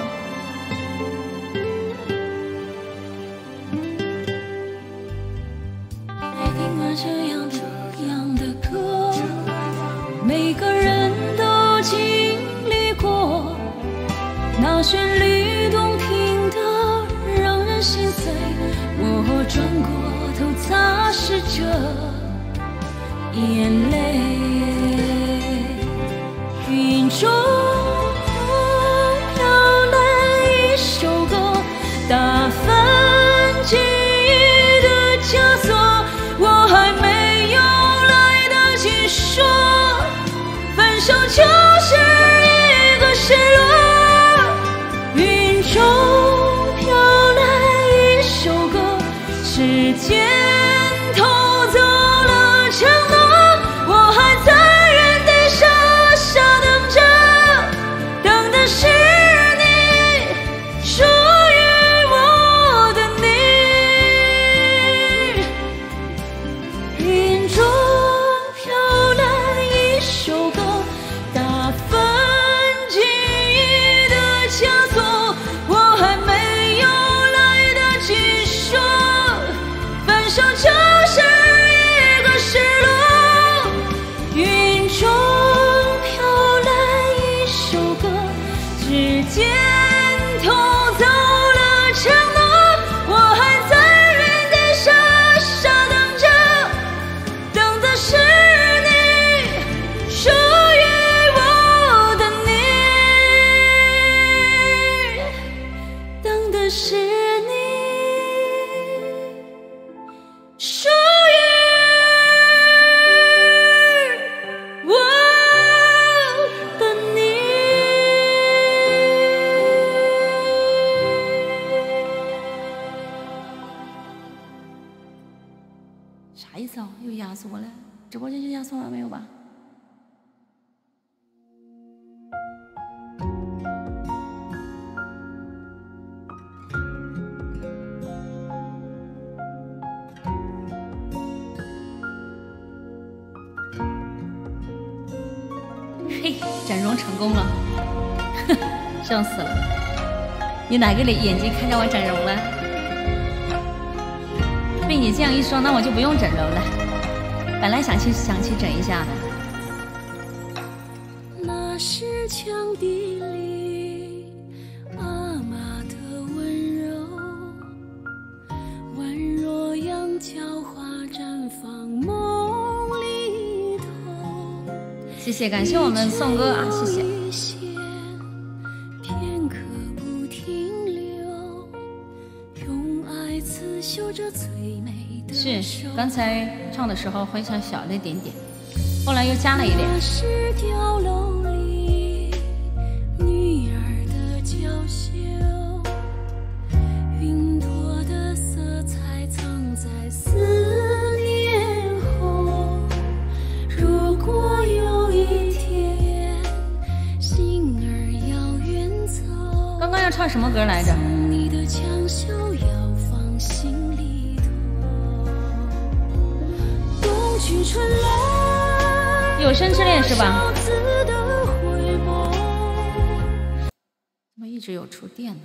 听过这样的歌，每个人都经历过，那旋律动听的让人心碎。我转过头擦拭着眼泪，云中飘来一首歌，打翻记忆的枷锁。我还没有来得及说，分手就是一个失落。云中飘来一首歌，时间偷走了承诺，我还在原地傻傻等着，等的是你，属于我的你。云中飘来一首歌，打翻记忆的枷锁。我还没有来得及说，分手就是一个失落。云中飘来一首歌，时间偷走了承诺，我还在原地傻傻等着，等的是你，属于我的你，等的是你，属于我的你。 啥意思啊？又压缩了？直播间就压缩完没有吧？嘿，整容成功了，笑死了。 你哪个眼睛看见我整容了？被你这样一说，那我就不用整容了。本来想去整一下的。 那是羌笛里阿妈的温柔，宛若杨娇花绽放梦里头。 谢谢，感谢我们宋哥啊，谢谢。 片刻不停留，用爱刺绣着最美的是，刚才唱的时候回响小了一点点，后来又加了一点。 那是碉楼里女儿的娇羞，云朵的色彩藏在思念后。如果有一天心儿要远走， 刚刚要唱什么歌来着？ 你的强袖要放心里头。冬去春来， 有生之恋是吧？怎么一直有触电呢？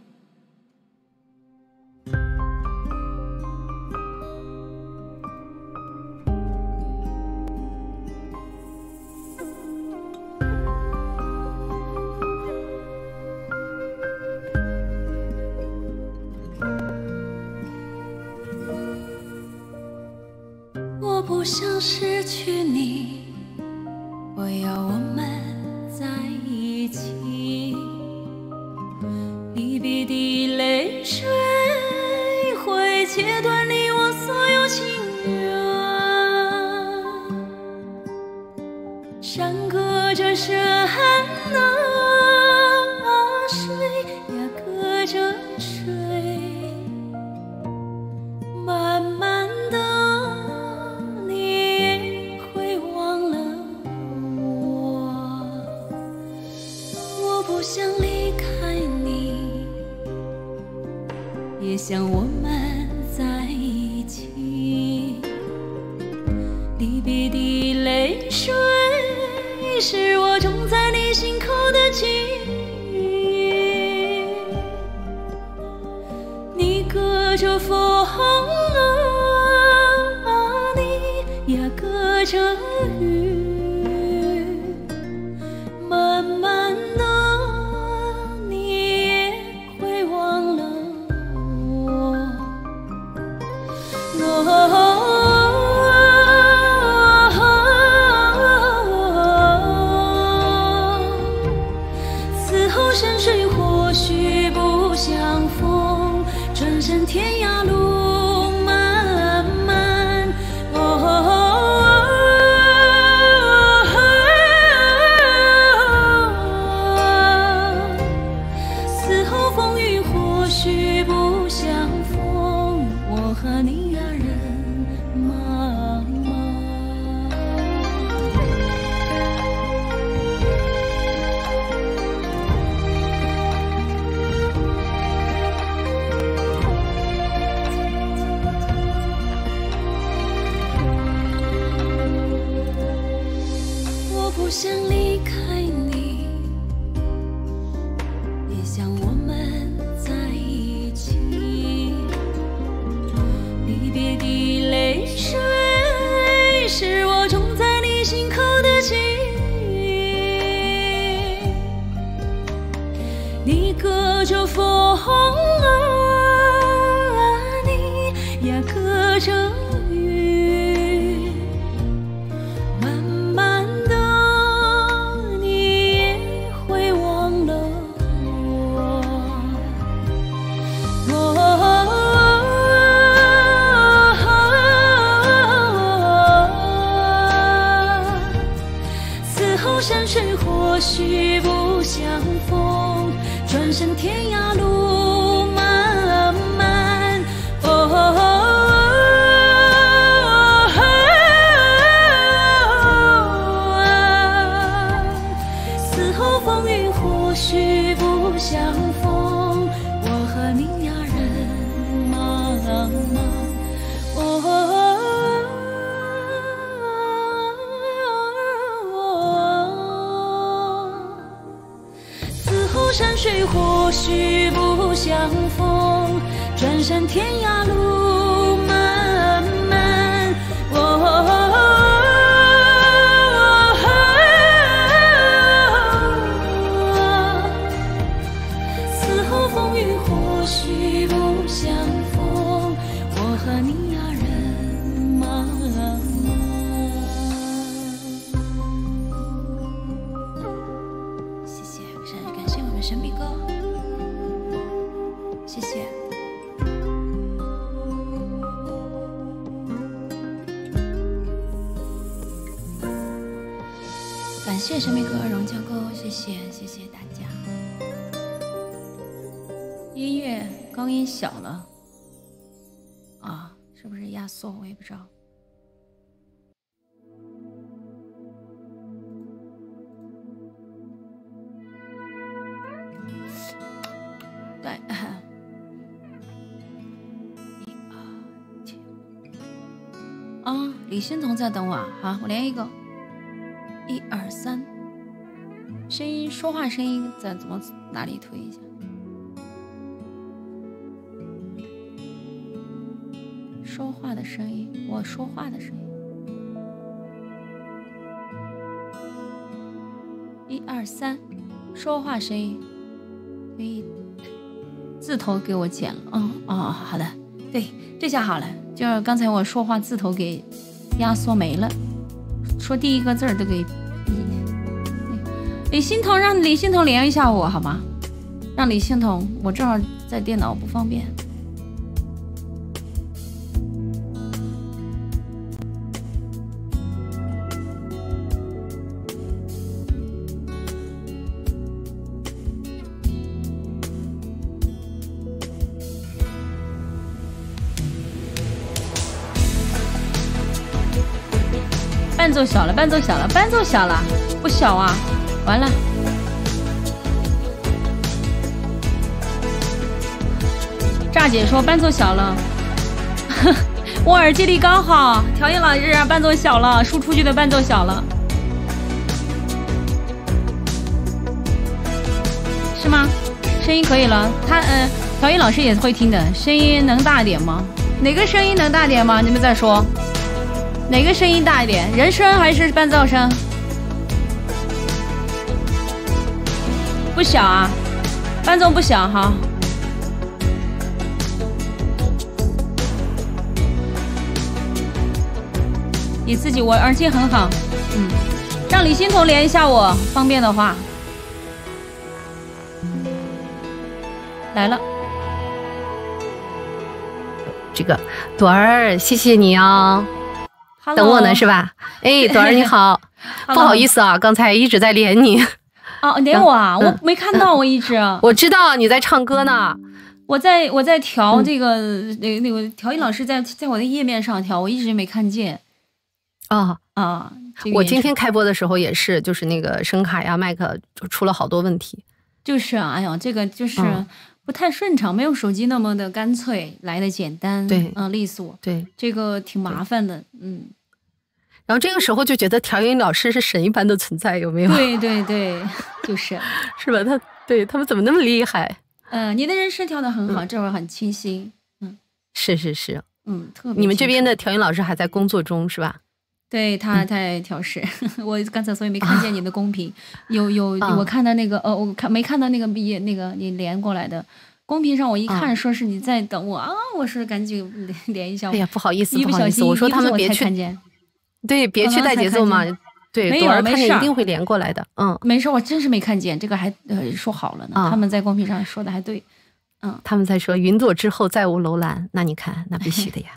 我不想失去你，我要我们在一起。离别的泪水会切断你我所有情缘，山隔着山啊，水呀隔着水，慢慢的你也会忘了我。我不想离开你，也想我们在一起。离别的泪水是我种在你心口的记忆。你隔着风啊，你呀隔着雨，慢慢的你也会忘了我。此后山水或许不相逢，转身天涯路漫漫。此后风雨或许不相逢，我和你呀人茫茫。我不想离开你，也想我们在一起。离别的泪水是我种在你心口的记忆。你隔着风啊，你呀隔着雨，慢慢的你也会忘了我。此后山水或许不相逢，转身天涯路漫漫。此后风雨或许不相逢，我和你呀人茫茫。此后山水或许不相逢，转山天涯路漫漫。此后风雨或许不相逢，我和你呀人茫茫。谢谢，感谢我们神秘哥，谢谢。感谢神秘哥荣江哥，谢谢大家。音乐高音小了啊，是不是压缩？我也不知道。对，啊，李欣彤在等我啊，好，我连一个。1、2、3，声音说话声音怎么哪里推一下？说话的声音，我说话的声音。1、2、3，说话声音，可以字头给我剪了。好的，对，这下好了，就是刚才我说话字头给压缩没了。说第一个字都给李欣彤，让李欣彤连一下我好吗？让李欣彤，我正好在电脑不方便。伴奏小了，伴奏小了，伴奏小了，不小啊！完了，炸姐说伴奏小了，我耳机里刚好，调音老师伴奏小了，输出去的伴奏小了，是吗？声音可以了，调音老师也会听的，声音能大点吗？哪个声音能大点吗？你们再说。哪个声音大一点？人声还是伴奏声？不小啊，伴奏不小哈。你自己，我耳机很好，让李欣彤连一下我，方便的话。来了。 这个朵儿，谢谢你啊。等我呢是吧？哎，朵儿你好，不好意思啊，刚才一直在连你。 哦，连我啊，我没看到，我一直。 我知道你在唱歌呢， 我在调这个那个调音老师在我的页面上调，我一直没看见。 我今天开播的时候也是，就是那个声卡呀、麦克出了好多问题。 就是啊，哎呦，这个就是不太顺畅，没有手机那么的干脆，来的简单， 对， 利索， 对， 这个挺麻烦的， 然后这个时候就觉得调音老师是神一般的存在，有没有？ 对对对，就是是吧？他们怎么那么厉害？ 你的人声调得很好，这会儿很清晰， 是， 特别。 你们这边的调音老师还在工作中是吧？ 对，他在调试。我刚才所以没看见你的公屏，我看到那个我没看到那个毕业那个你连过来的公屏上，我一看说是你在等我我说赶紧连一下。 哎呀，不好意思， 我说他们别去，对，别去带节奏嘛。对，朵儿看见一定会连过来的。 没事，我真是没看见，这个还说好了呢。他们在公屏上说的还对。 他们在说云朵之后再无楼兰，那你看，那必须的呀。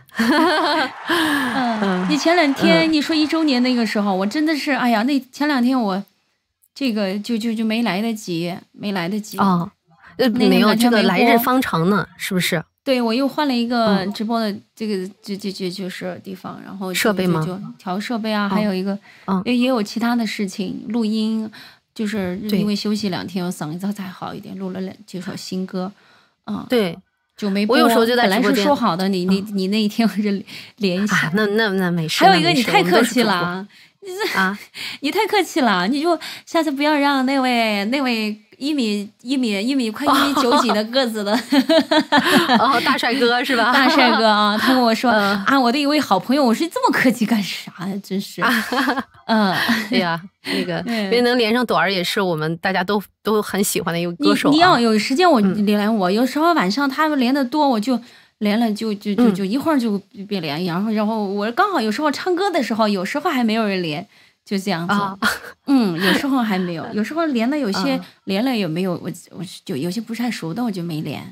你前两天你说1周年那个时候，我真的是哎呀，那前2天我这个就没来得及没有这个来日方长呢，是不是？ 对，我又换了一个直播的这个就是地方，然后设备吗？ 就调设备啊，还有一个也有其他的事情，录音，就是因为休息2天，我嗓子才好一点，录了几首新歌。 对， 就没播。 我有时候就在本来是说好的，你那一天我就连一下。 那没事。 还有一个，你太客气了，你太客气了，你就下次不要让那位快1米9几的个子的， 哦，大帅哥是吧？ 大帅哥啊，他跟我说啊，我的一位好朋友，我说这么客气干啥呀？真是， 对呀，那个因为能连上朵儿也是我们大家都很喜欢的一个歌手。 你要有时间我连我，有时候晚上他们连的多，我就连了就一会儿就别连，然后我刚好有时候唱歌的时候，有时候还没有人连。就这样子，有时候还没有，有时候连的有些连了也没有，我就有些不太熟的我就没连。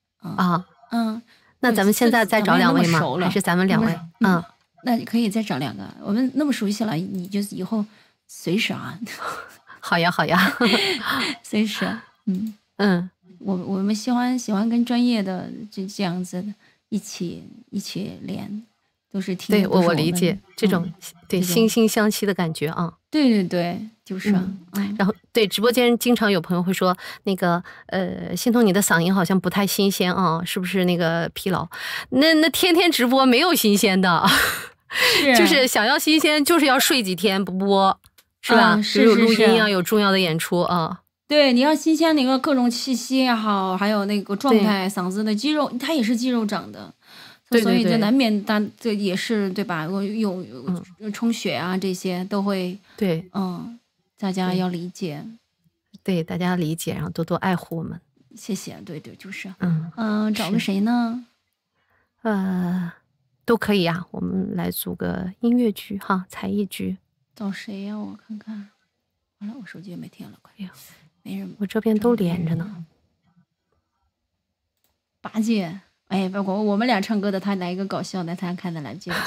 那咱们现在再找2位吗？还是咱们2位？ 那可以再找2个。我们那么熟悉了，你就以后随时啊。 好呀，好呀， 随时。我们喜欢跟专业的这样子的一起连。都是听， 对我理解这种对惺惺相惜的感觉啊。 对，就是。 然后对直播间经常有朋友会说，那个心彤你的嗓音好像不太新鲜啊，是不是那个疲劳？那天天直播没有新鲜的，就是想要新鲜，就是要睡几天不播，是吧？ 是有录音啊，有重要的演出啊。 对，你要新鲜那个各种气息也好，还有那个状态，嗓子的肌肉，它也是肌肉长的。 对， 所以这难免这也是对吧？我有充血啊，这些都会对， 大家要理解， 对大家理解，然后多多爱护我们， 谢谢。对，就是，找个谁呢？ 都可以呀，我们来组个音乐剧哈，才艺剧。 找谁呀？我看看，完了，我手机也没电了，快呀，没人， 我这边都连着呢。 八戒。哎，不过我们俩唱歌的，他来一个搞笑的，他看得来不及，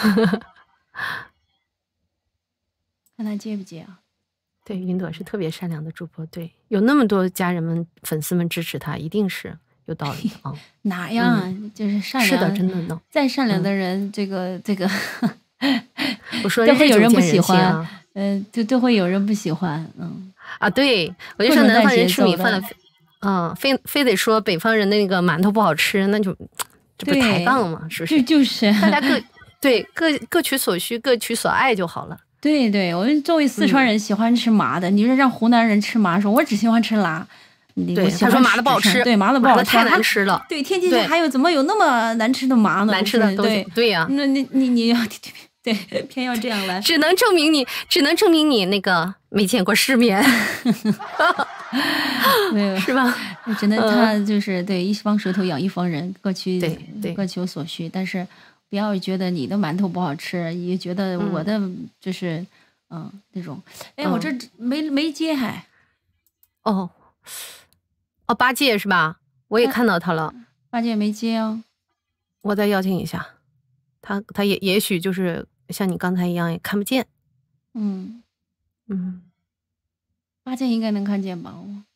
看他接不接啊？ 对，云朵是特别善良的主播，对，有那么多家人们、粉丝们支持他，一定是有道理的啊。 哪样？就是善良， 是的，真的呢。 再善良的人，这个， 我说都会有人不喜欢，都会有人不喜欢， 对，我就说南方人吃米饭，非得说北方人的那个馒头不好吃，那就。这不是抬杠吗？是不是？ 就是大家各取所需，各取所爱就好了。 对，我们作为四川人喜欢吃麻的，你说让湖南人吃麻，说我只喜欢吃辣。 对，他说麻的不好吃， 对，麻的不好吃， 太难吃了。 对，天津还有怎么有那么难吃的麻呢？ 难吃的对呀。 那你要对，偏要这样来， 只能证明你那个没见过世面。 没有是吧？ 只能他就是对一方水土养一方人，各求所需。但是不要觉得你的馒头不好吃，也觉得我的就是那种。哎，我这没接还。 八戒是吧？我也看到他了。 八戒没接哦。 我再邀请一下他也许就是像你刚才一样也看不见。 八戒应该能看见吧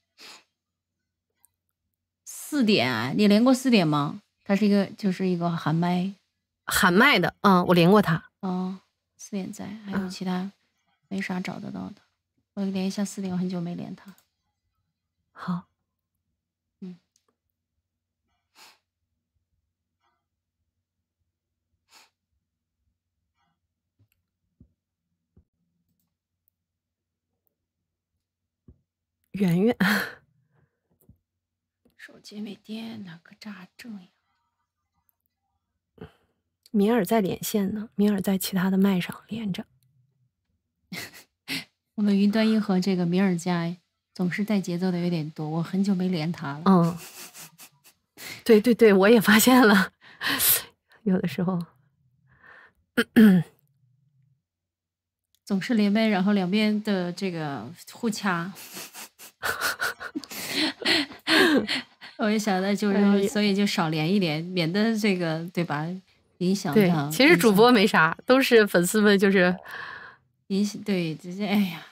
？4点啊，你连过4点吗？它是一个喊麦的，我连过他。 4点在，还有其他没啥找得到的，我连一下4点，我很久没连他。 好。圆圆， 手机没电了，可咋整呀？ 米尔在连线呢，米尔在其他的麦上连着。 我们云端一和这个米尔家总是带节奏的有点多，我很久没连他了。 对，我也发现了，有的时候。 总是连麦，然后两边的这个互掐。我也想的就是，所以就少连一连，免得这个对吧？影响到。 其实主播没啥，都是粉丝们就是对，直接哎呀，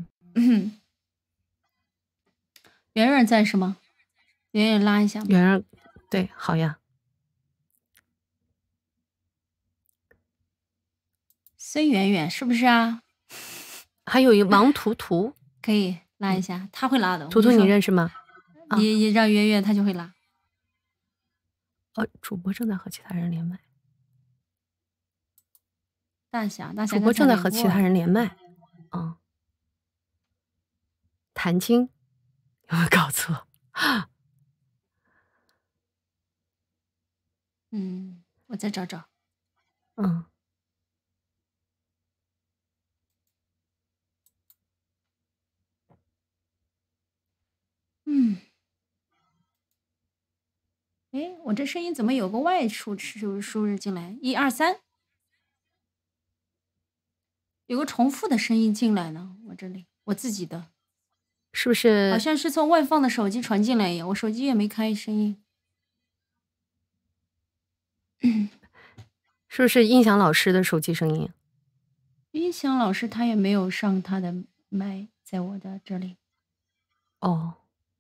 圆圆在是吗？圆圆拉一下。 圆圆，对，好呀。 孙圆圆是不是啊？ 还有一个王图图， 可以拉一下，他会拉的。 图图你认识吗？ 你让圆圆他就会拉。 主播正在和其他人连麦。 大侠主播正在和其他人连麦。谭晶， 有没有搞错？ 我再找找。哎，我这声音怎么有个外输入进来？1、2、3，有个重复的声音进来呢。我这里我自己的， 是不是？ 好像是从外放的手机传进来一样，我手机也没开声音。 是不是音响老师的手机声音？ 音响老师他也没有上他的麦，在我的这里。 哦，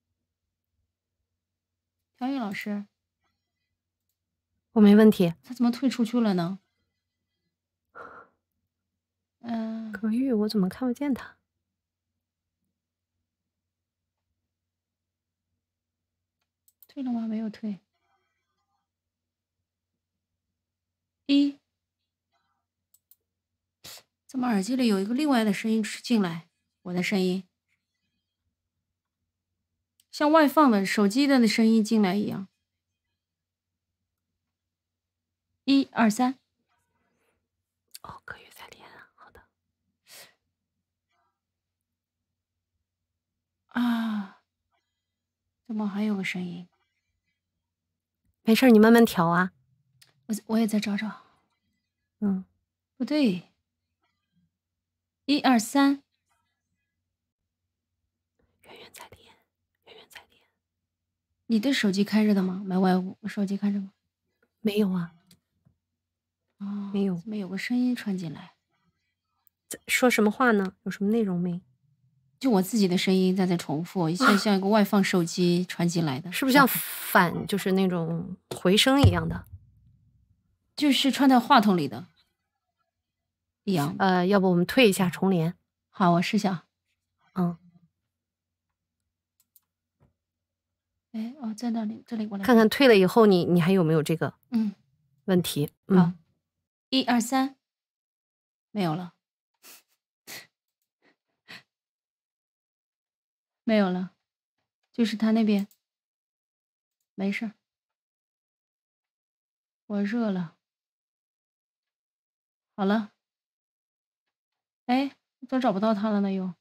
调音老师， 我没问题。 他怎么退出去了呢？ 葛玉，我怎么看不见他？ 退了吗？没有退。怎么耳机里有一个另外的声音进来？我的声音像外放的手机的声音进来一样。1、2、3。 哦，葛玉在连啊，好的。 啊，怎么还有个声音？ 没事，你慢慢调啊。 我也再找找。不对。1、2、3。 圆圆在连，圆圆在连。 你的手机开着的吗？买外物手机开着吗？ 没有啊。 哦， 没有。 怎么有个声音传进来？ 说什么话呢？有什么内容没？ 就我自己的声音在重复，像一个外放手机传进来的， 是不是像就是那种回声一样的？ 就是穿在话筒里的一样。 要不我们退一下重连？ 好，我试下。哎，哦，在那里，这里我来看看退了以后你还有没有这个问题？ 好，1、2、3，没有了。没有了，就是他那边没事儿。我热了，好了。哎，都找不到他了呢又。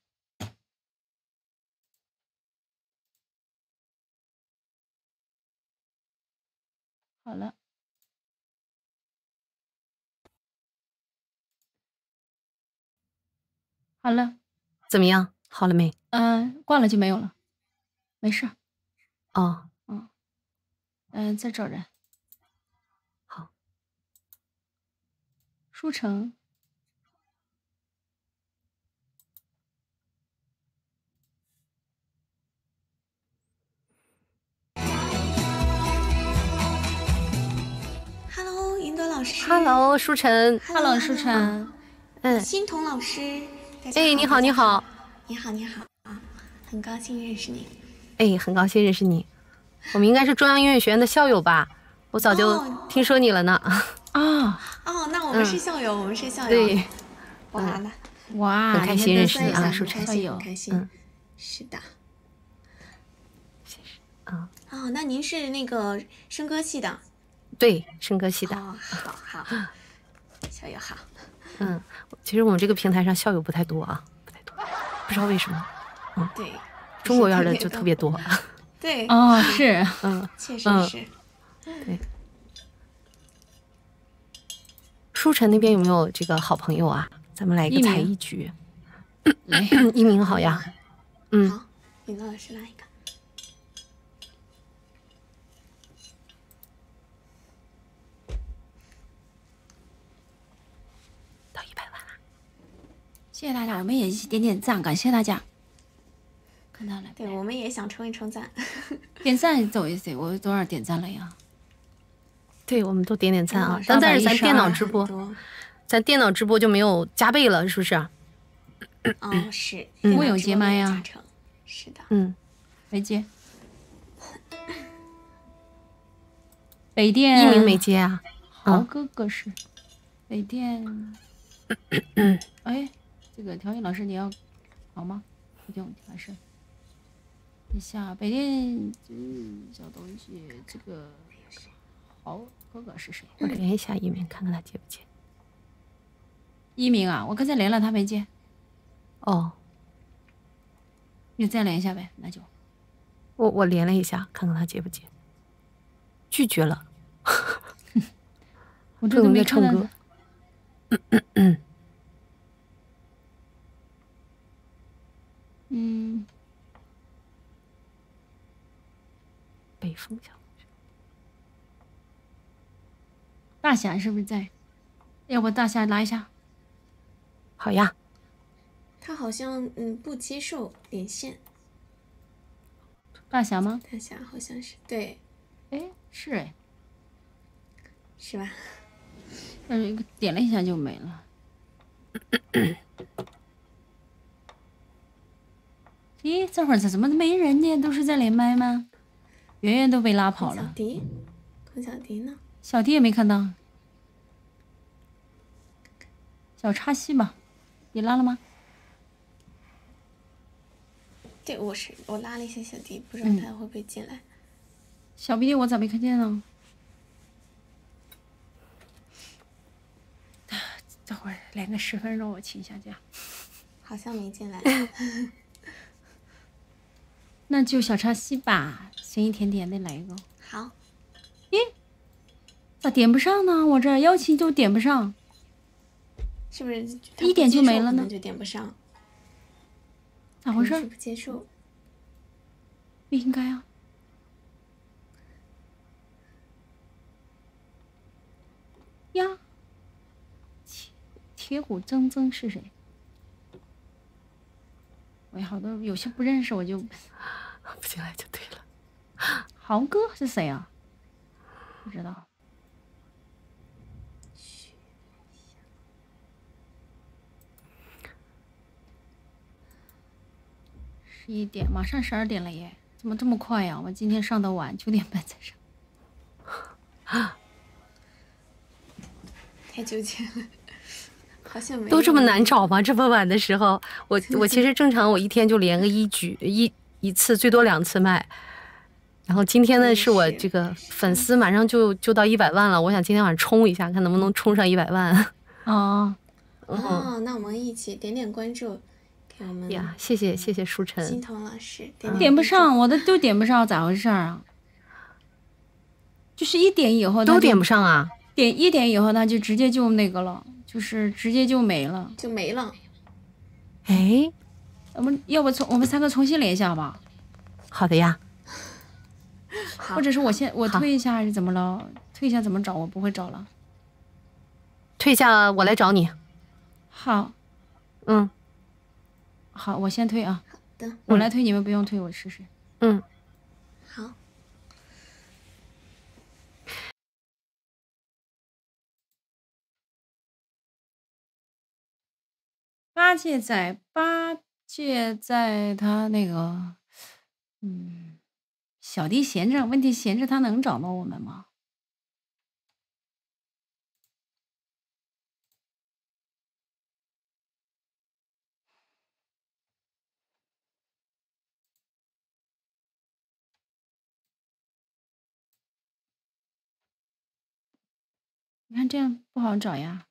好了，好了， 怎么样？好了没？ 挂了就没有了，没事。 哦， 再找人。 好， 舒成。 Hello， 云朵老师。 Hello， 舒晨。 Hello， 舒晨。 欣桐老师。 哎，你好，你好。 你好，你好啊，很高兴认识你。 哎，很高兴认识你。我们应该是中央音乐学院的校友吧？我早就听说你了呢。 哦， 那我们是校友，我们是校友。 对， 哇， 很开心认识你啊，舒晨。 很开心。是的。 谢谢。 那您是那个声歌系的？ 对，声歌系的。 好，校友好。 其实我们这个平台上校友不太多啊，不知道为什么。 对， 中国院的就特别多。 对， 是， 确实是。 对。舒晨那边有没有这个好朋友啊？咱们来一个才艺局。 来， 一鸣好呀。 好，云朵老师来一个。 到100万了， 谢谢大家，我们也点点赞，感谢大家。看到了， 对，我们也想冲一冲赞。 点赞走一走，我多少点赞了呀？ 对，我们都点点赞啊。但是咱电脑直播，就没有加倍了，是不是？ 是。 我有接麦呀。 是的。 没接。北电。 一鸣没接啊。 豪哥哥是。北电。哎，这个调音老师你要好吗？不用，还是。 一下北电小东西，这个好哥哥是谁？ 我连一下一鸣，看看他接不接。 一鸣啊，我刚才连了他没接。 哦， 你再连一下呗，那就。 我连了一下，看看他接不接。拒绝了。 我这都没唱歌。 嗯。 北风小大侠是不是在？要不大侠拉一下？ 好呀。 他好像不接受连线。 大侠吗？ 大侠好像是对。 哎，是哎。 是吧？ 但是点了一下就没了。咦，这会儿怎么没人呢？都是在连麦吗？圆圆都被拉跑了。 小迪，孔小迪呢？ 小迪也没看到。小插戏吧，你拉了吗？ 对，我拉了一下小迪，不知道他会不会进来。 小 B 我咋没看见呢？这会儿连个10分钟，我请一下假。 好像没进来。 那就小插戏吧，咸一甜甜的来一个。 好。 咦，咋点不上呢？我这邀请就点不上， 是不是一点就没了呢？ 就点不上。 咋回事？ 不接受。 不应该啊。呀，铁骨铮铮是谁？我好多有些不认识，我就不进来就对了。 豪哥是谁啊？不知道。11点，马上12点了耶！怎么这么快呀？我今天上的晚，9点半才上。 太纠结了，好像没都这么难找吗？这么晚的时候，我其实正常我一天就连个一次，最多2次麦。然后今天呢，是我这个粉丝马上就到100万了，我想今天晚上冲一下，看能不能冲上100万。 哦， 那我们一起点点关注，给我们呀，谢谢舒晨， 心彤老师点不上，我的都点不上，咋回事啊？就是1点以后都点不上啊。 1点以后，他就直接就那个了，就是直接就没了， 就没了。 哎， 我们要不我们3个重新连一下吧？ 好的呀。 或者是我退一下还是怎么了？退一下怎么找？我不会找了。 退一下，我来找你。 好。好，我先退啊。 好的。 我来退，你们不用退，我试试。 好。 八戒在他那个，小弟闲着，问题闲着他能找到我们吗？你看这样不好找呀。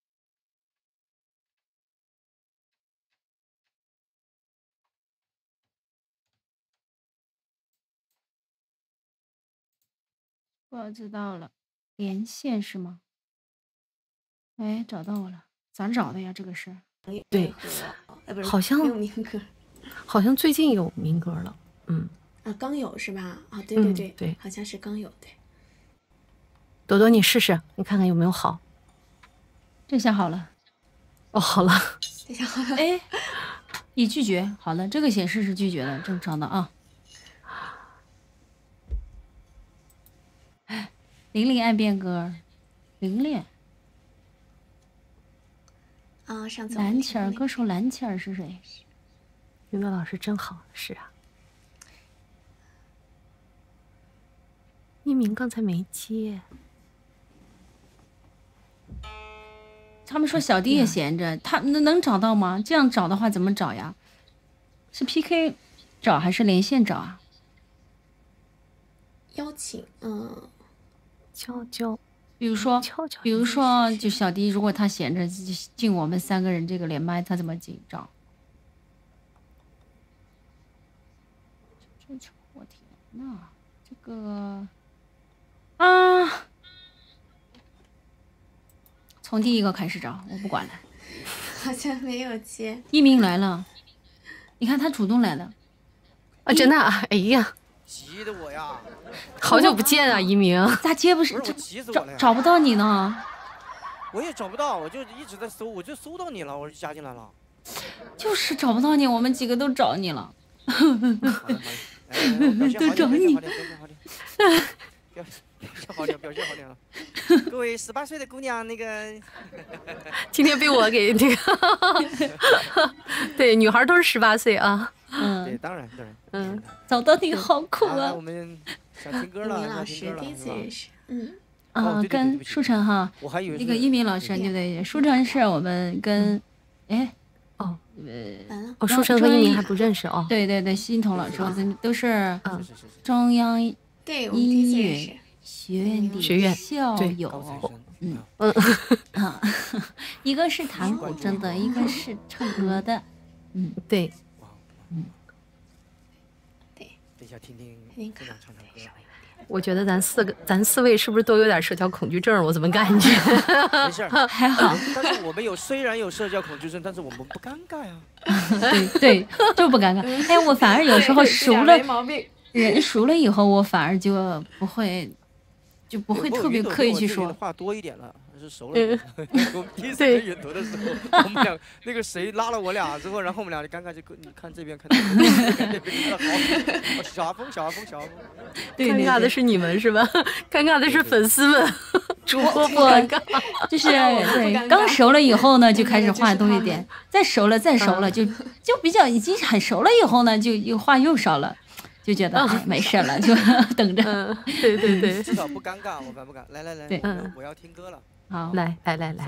我知道了，连线是吗？哎，找到我了，咋找的呀？这个是？ 对，好像没有民歌， 好像最近有民歌了。 刚有是吧？对，好像是刚有。对， 朵朵你试试，你看看有没有好。 这下好了。 哦，好了。 这下好了。 哎，已拒绝。好了，这个显示是拒绝的，正常的啊。玲玲爱变歌，玲玲。 上次蓝琪儿，歌手蓝琪儿是谁？ 云朵老师真好，是啊。一鸣刚才没接。 他们说小弟也闲着，他能找到吗？这样找的话怎么找呀？是 PK 找还是连线找啊？ 邀请， 叫， 比如说，就小迪，如果他闲着进我们3个人这个连麦，他怎么找？我天呐，这个啊，从第一个开始找，我不管了。 好像没有接。 一鸣来了，你看他主动来了。 啊，真的啊！哎呀， 急的我呀！ 好久不见啊，一鸣。 咋接不是？ 我急死我了呀！ 找不到你呢。 我也找不到，我就一直在搜，我就搜到你了，我就加进来了。 就是找不到你，我们几个都找你了。 都找你。 表现好点了。各位18岁的姑娘，那个今天被我给这个，对，女孩都是18岁啊。 对，当然。 找到你好苦啊！ 我们想听歌了， 一鸣老师第一次认识， 跟舒晨哈， 我还以为那个一鸣老师，对对，舒晨是我们跟， 舒晨和一鸣还不认识哦。 对对，欣桐老师都是中央音乐学院的校友，一个是弹古筝的，一个是唱歌的， 对， 等一下听姑娘唱歌。 我觉得咱4位是不是都有点社交恐惧症？我怎么感觉？ 没事， 还好。 但是我们虽然有社交恐惧症，但是我们不尴尬呀。 对，就不尴尬。哎，我反而有时候熟了，人熟了以后，我反而就不会特别刻意去说。 话多一点了。是熟了，我们第一次跟远投的时候，我们俩那个谁拉了我俩之后，然后我们俩就尴尬，就你看这边看那边，好，小阿峰， 对，尴尬的是你们是吧？尴尬的是粉丝们，主播不尴尬， 就是对，刚熟了以后呢，就开始话多一点，再熟了，就比较已经很熟了以后呢，就话又少了。就觉得没事了，就等着。 对， 至少不尴尬，我不敢。来， 对， 我要听歌了。 好， 来，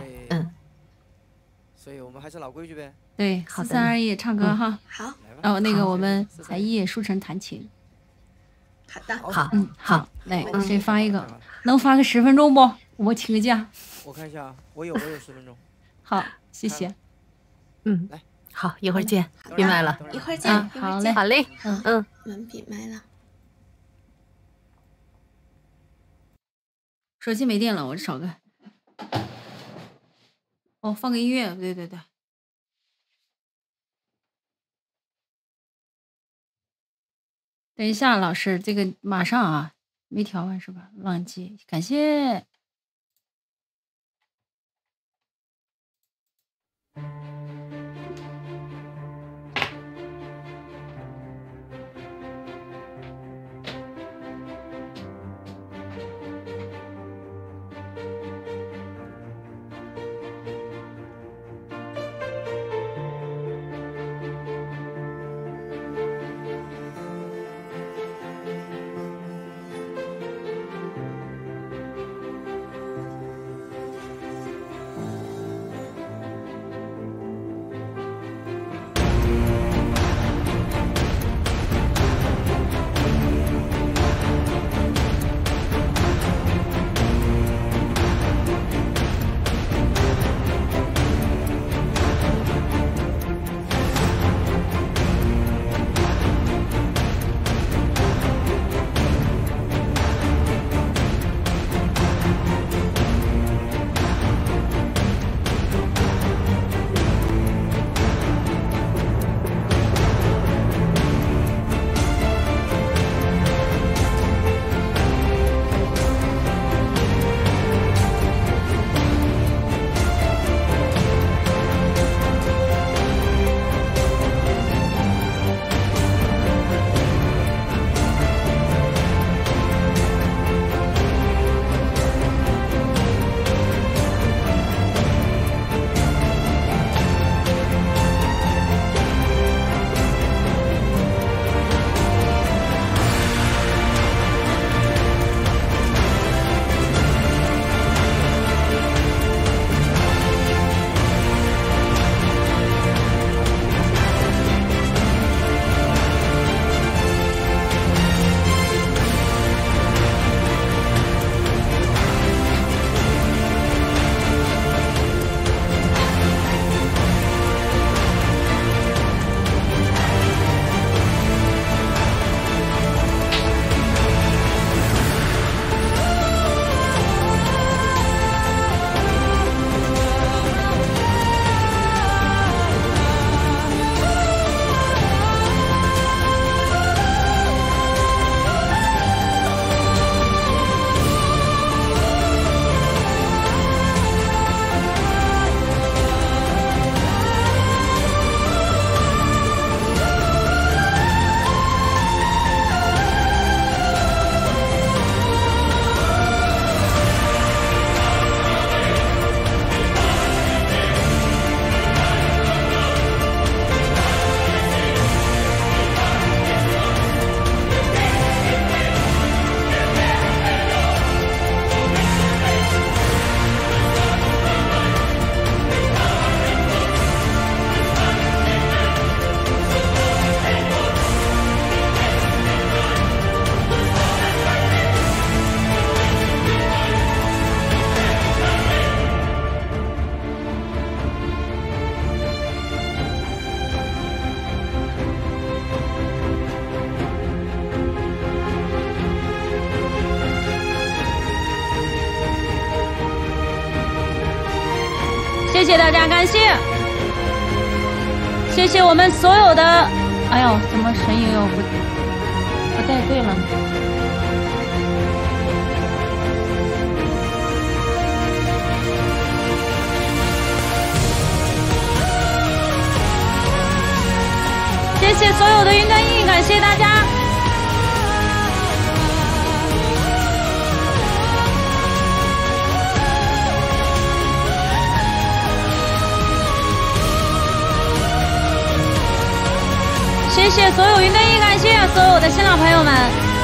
所以我们还是老规矩呗。 对，4、3、2、1，唱歌哈。 好。 哦，那个我们才艺舒晨弹琴。 好的。 好，来，谁发一个？能发个10分钟不？我请个假。 我看一下，我有10分钟。 好，谢谢。 来。 好，一会儿见，闭麦了。 一会儿见， 好嘞。 我们闭麦了。 手机没电了，我找个。放个音乐，对。等一下，老师，这个马上啊，没调完是吧？忘记，感谢。 谢大家，感谢，谢谢我们所有的。哎呦，怎么声音又不带对了？谢谢所有的云端音，感谢大家。谢谢所有云端音，感谢所有的新老朋友们。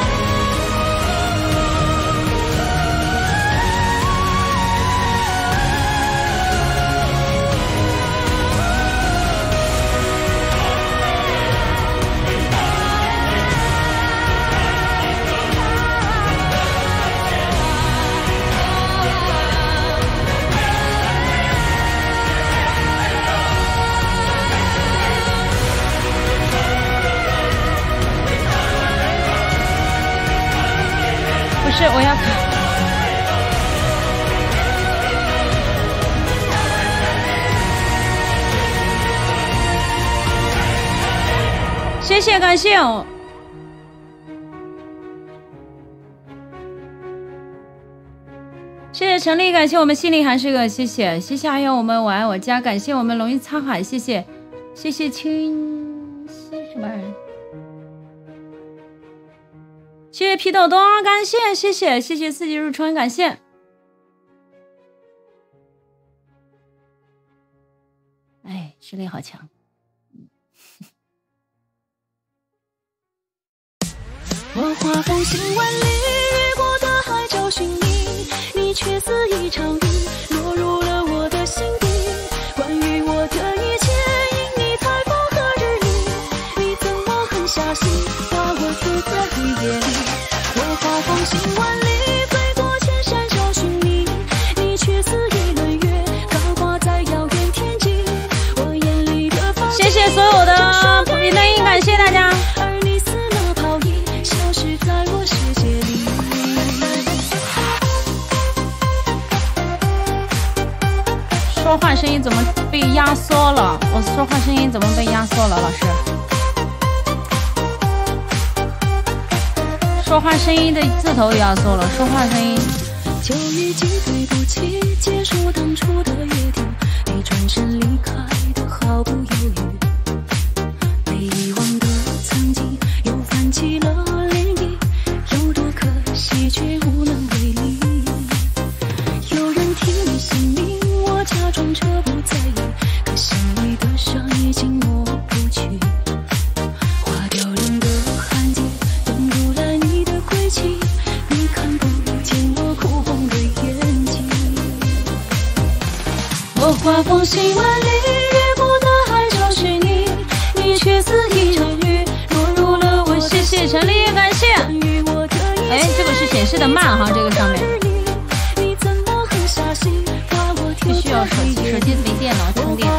是，我要看。谢谢，感谢哦。谢谢陈丽，感谢我们心里还是个，谢谢，谢谢，还有我们我爱我家，感谢我们龙吟沧海，谢谢，谢谢清溪什么人。谢谢皮豆豆，感谢，谢谢，谢谢四季如春，感谢。哎，实力好强。 我画风行万里，越过大海找寻你，你却似一场雨，落入了我的心底。关于我的一切，因你台风和日丽，你怎么狠下心把我丢在黑夜里？我画风行万里，飞过千山找寻你，你却似一轮月，高挂在遥远天际。我眼里的风景， 谢谢所有的云端音，感谢大家。 而你似那泡影，消失在我世界里。 说话声音怎么被压缩了？我说话声音怎么被压缩了？老师，说话声音的字头压缩了。说话声音。 就已经对不起，结束当初的约定，你转身离开的毫不犹豫。被遗忘的曾经又泛起了涟漪，有多可惜却无能为力。有人替你姓名，我假装着不在意，可心里的伤已经抹不去。花凋零的痕迹，等不来你的归期，你看不见我哭红的眼睛。我画风行万里，越过大海找寻你，你却似一场雨，落入了我。 谢谢陈丽，感谢。哎，这个是显示的慢哈，这个上面。必须要手机没电脑充电。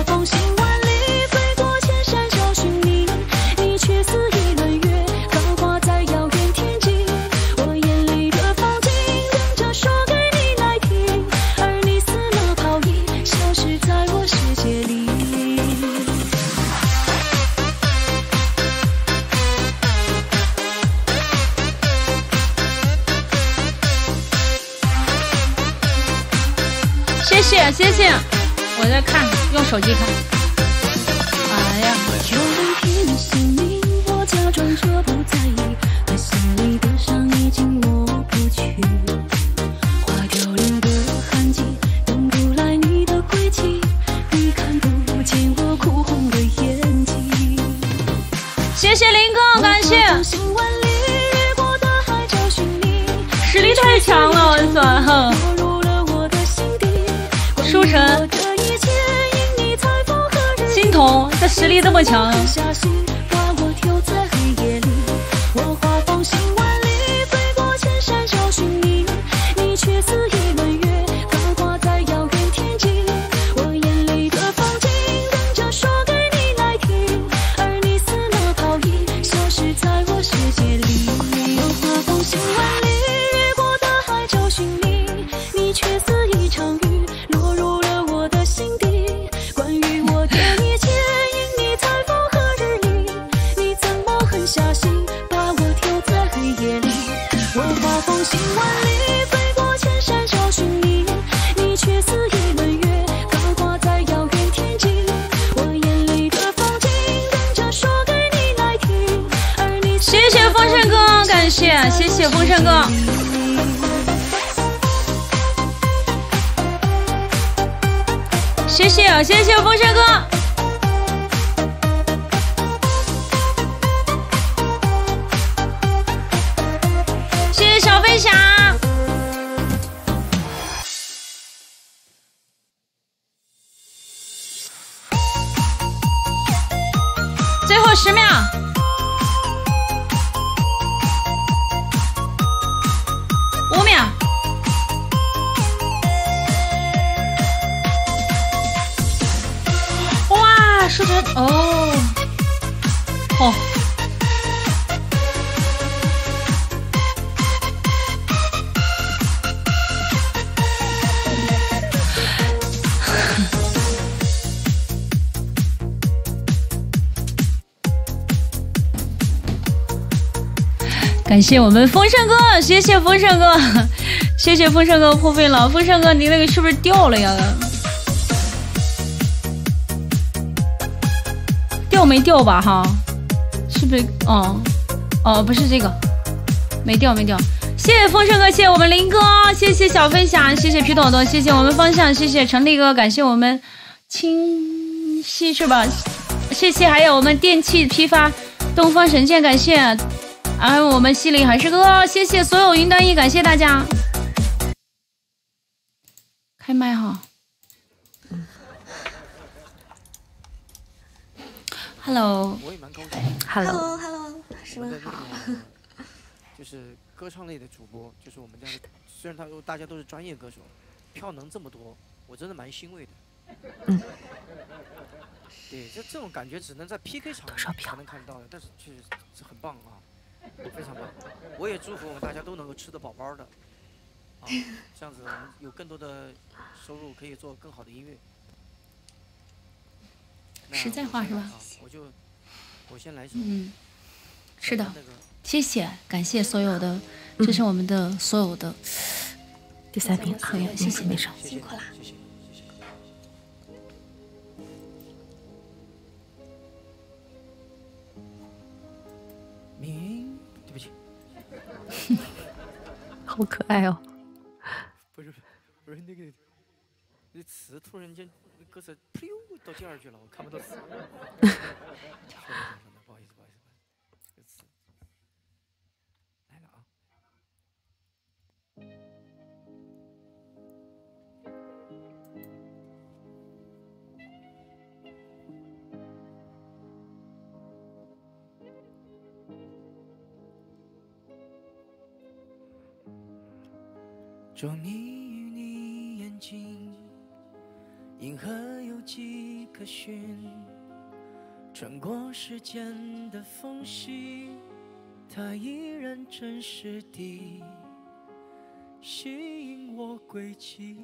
谢谢谢谢，我在看，用手机看。哎呀， 有人替你姓名，我假装着不在意，可心里的伤已经抹不去。花凋零的痕迹，等不来你的归期，你看不见我哭红的眼睛。 谢谢林哥，感谢。实力太强了，我算哼。书城心痛，这实力这么强。 却似一场雨，落入了我的心底。 风行万里，飞过千山找寻你，你却似一轮月，高挂在遥远天际。我眼里的风景，等着说给你来听。而你谢谢风声哥，感谢，谢谢风声哥。谢谢，谢谢风声哥。谢谢小飞侠。最后10秒。5秒。哇，说成哦，哦。感谢我们风声哥，谢谢风声哥，谢谢风声哥破费了。风声哥，你那个是不是掉了呀？掉没掉吧？哈，是不是？哦，不是这个，没掉没掉。谢谢风声哥，谢谢我们林哥，谢谢小飞侠，谢谢皮朵朵，谢谢我们方向，谢谢成立哥，感谢我们清晰是吧？谢谢，还有我们电器批发东方神剑，感谢。还有我们西里还是哥，谢谢所有云端一，感谢大家。开麦哈。Hello。 我也蛮高兴。 Hello，是吗？好。 就是歌唱类的主播，就是我们家的，虽然大家都是专业歌手，票能这么多，我真的蛮欣慰的。对，这种感觉只能在 PK 场才能看到的，但是确实是很棒啊。非常棒，我也祝福我们大家都能够吃得饱饱的，啊，这样子我们有更多的收入，可以做更好的音乐。 实在话是吧？ 我先来一首。 是的，谢谢，感谢所有的，这是我们的所有的第3名可以，谢谢没少， 辛苦啦。 对不起， 好可爱哦！ 不是那个，那词突然间歌词噗到第2句了，我看不到词。不好意思，这个词来了啊。装你与你眼睛，银河有迹可循，穿过时间的缝隙，它依然真实地吸引我轨迹。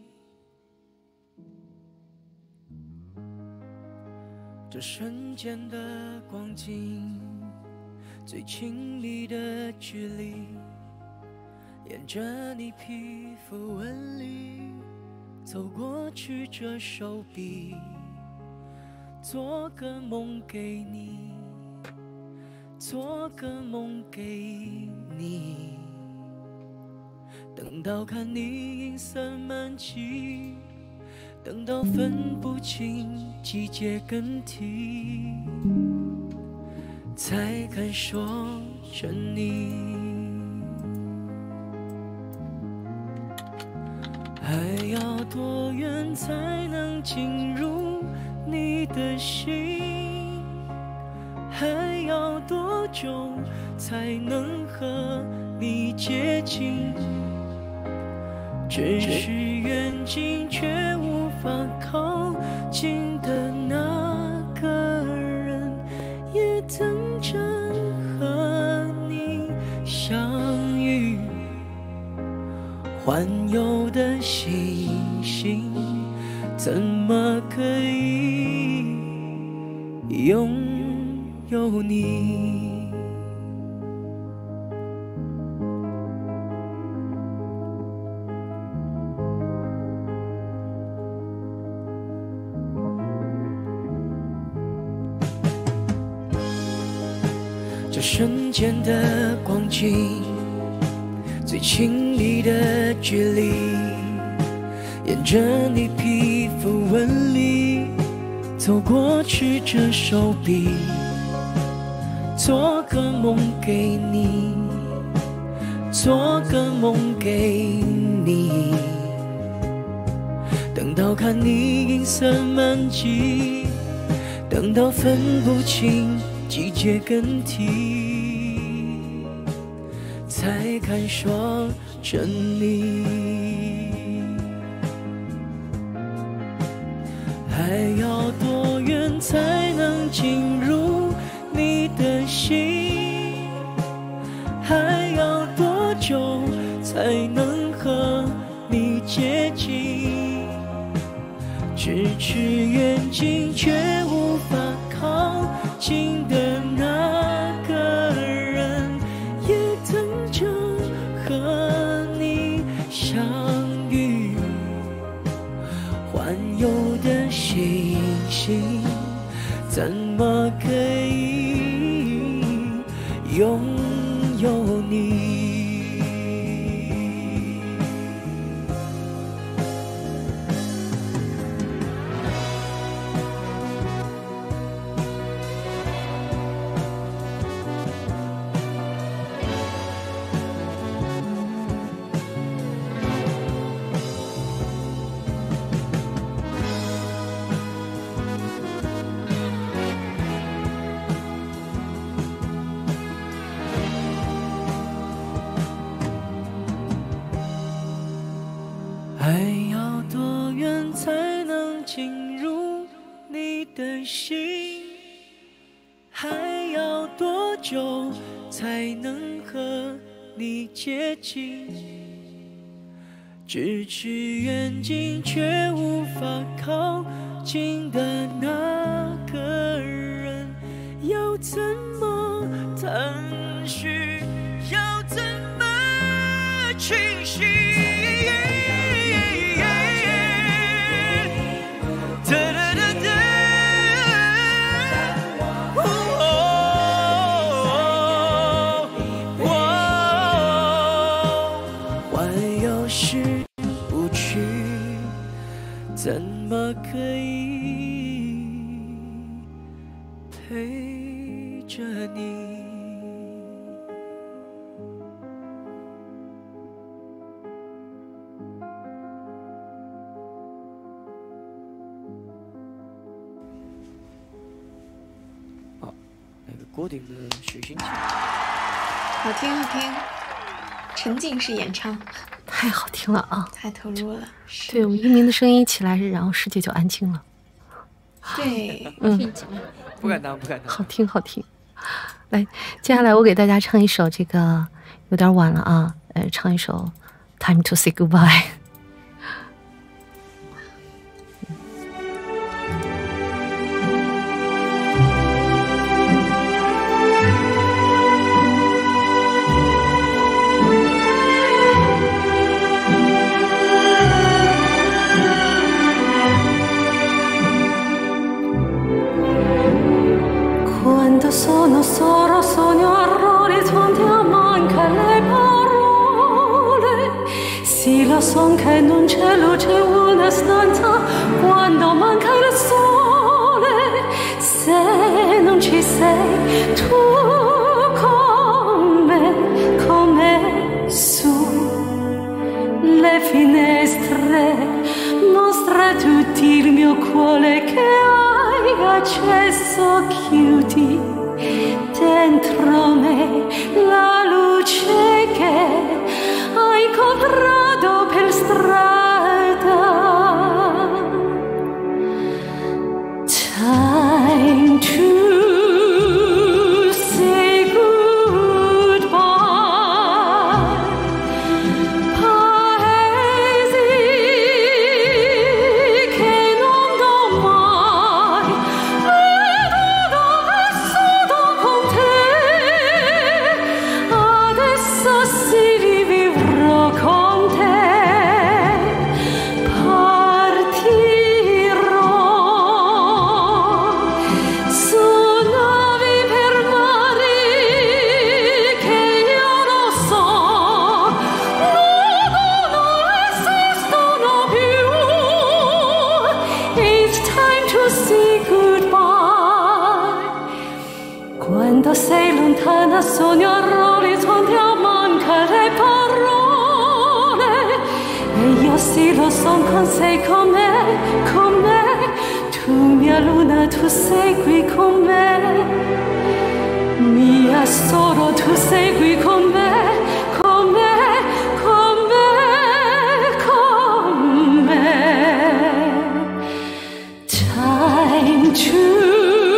这瞬间的光景，最亲密的距离，沿着你皮肤纹理走过去，这手臂，做个梦给你，做个梦给你。等到看你银色满际，等到分不清季节更替，才敢说着你。还要多远才能进入你的心？还要多久才能和你接近？只是远近却无法靠近的那个人，也等着和你相遇。环游的星星，怎么可以拥有你？ 瞬间的光景，最亲密的距离，沿着你皮肤纹理走过去这手臂，做个梦给你，做个梦给你，等到看你银色满际，等到分不清季节更替，才敢说着你。还要多远才能进入你的心？还要多久才能和你接近？咫尺远近却无法靠近的那个人，也等着和你相遇。环游的星星，怎么可以拥有你？还要多远才能进入你的心？还要多久才能和你接近？咫尺远近却无法靠近的那个人，要怎么探寻？要怎么清晰？怎么可以陪着你？好，那个郭顶的《水星情》， 好听好听，沉浸式演唱。 太好听了啊！ 太投入了。 对，我一鸣的声音起来，然后世界就安静了。 对， 不敢当，不敢当。 好听，好听。来，接下来我给大家唱一首这个有点晚了啊，唱一首《Time to Say Goodbye》。 Quando sono solo sogno all'orizzonte a manca le parole. Sì, lo so che non c'è luce in una stanza quando manca il sole. Se non ci sei tu con me su le finestre, mostra tutti il mio cuore che hai accesso, chiudi dentro me la luce che hai incontrato per strada. Time to say goodbye. Paesi che non do mai, vedo dove sono con te. una sogno a l'orizzonte mancare parole e io sì lo son con sei con me tu mia luna tu sei qui con me mia solo tu sei qui con me con me con me con me time to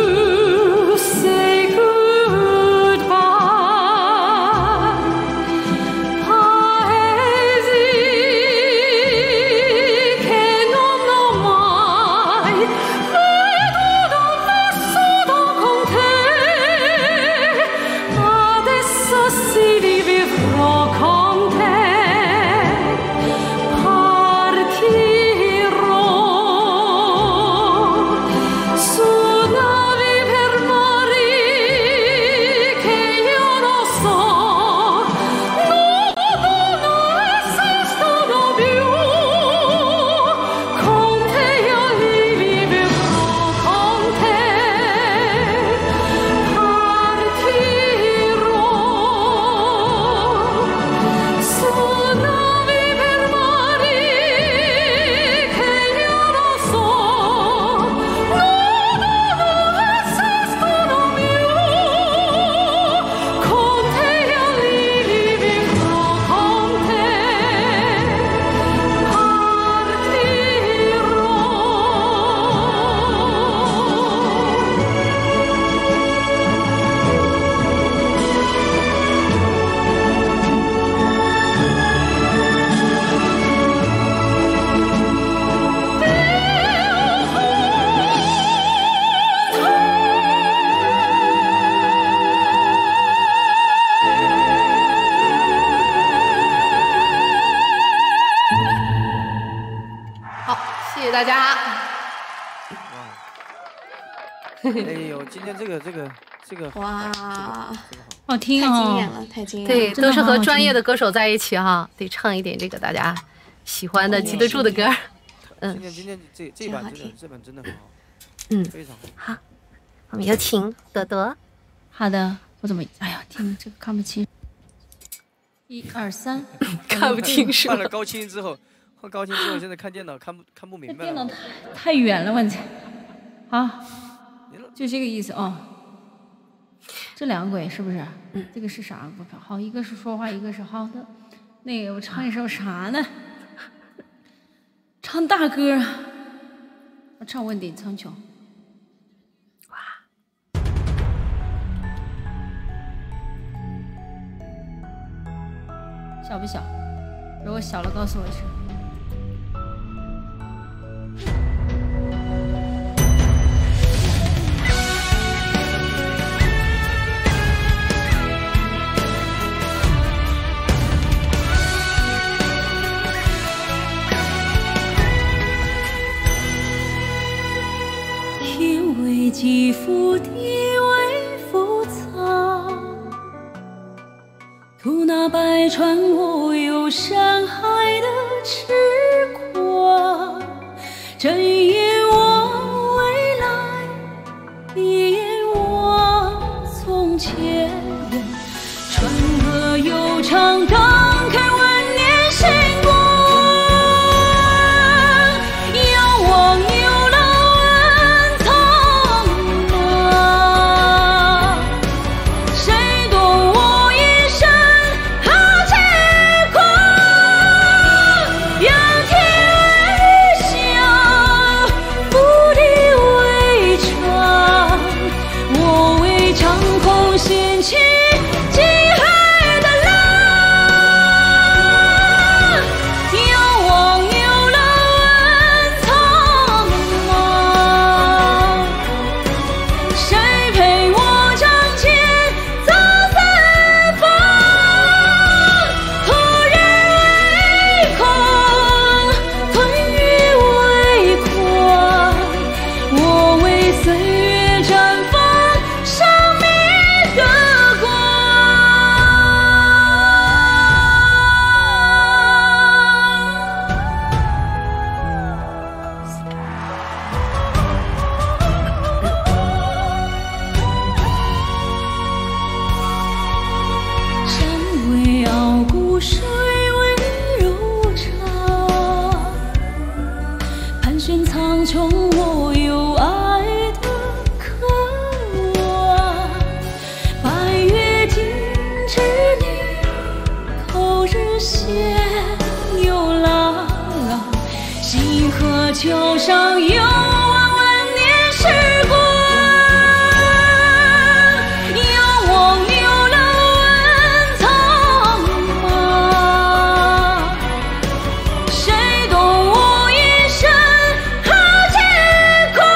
大家。 哎呦，今天这个哇， 好听太惊哦！ 艳了，太惊艳对， 了！ 都是和专业的歌手在一起哈，得唱一点这个大家喜欢的、记得住的歌。 今天这版真的很好，非常好。好，我们有请朵朵。 好的，我怎么哎呀，天，这个看不清。1、2、3， 看不清是吧？ 换了高清之后，现在看电脑看不明白了。 电脑太远了，问题。好，就这个意思哦。这两个鬼是不是？这个是啥？我靠，好，一个是说话，一个是好的。那个我唱一首啥呢？唱大歌，我唱《问鼎苍穹》。哇！小不小？如果小了，告诉我一声。 天为肌肤，地为浮草，图那百川无有山海的痴狂。睁眼望未来，闭眼望从前。川河悠长，荡开万年星光。仰望牛郎问苍茫，谁懂我一生豪情狂？仰天为雨翔， 线有浪，星河桥上有万万年时光。仰望牛郎问苍茫，谁懂我一生豪杰狂？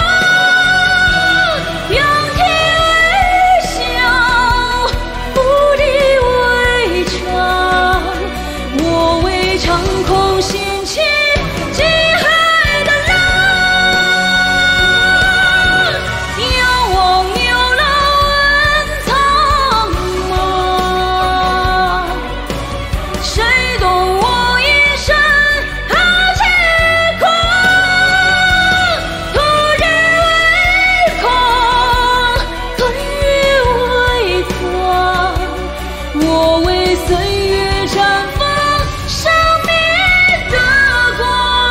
仰天为笑，俯地为唱，我为长空掀起极海的浪。仰望牛郎问苍茫，谁懂我一生豪杰狂？突日为空，吞玉为汤，我为岁月绽放生命的光。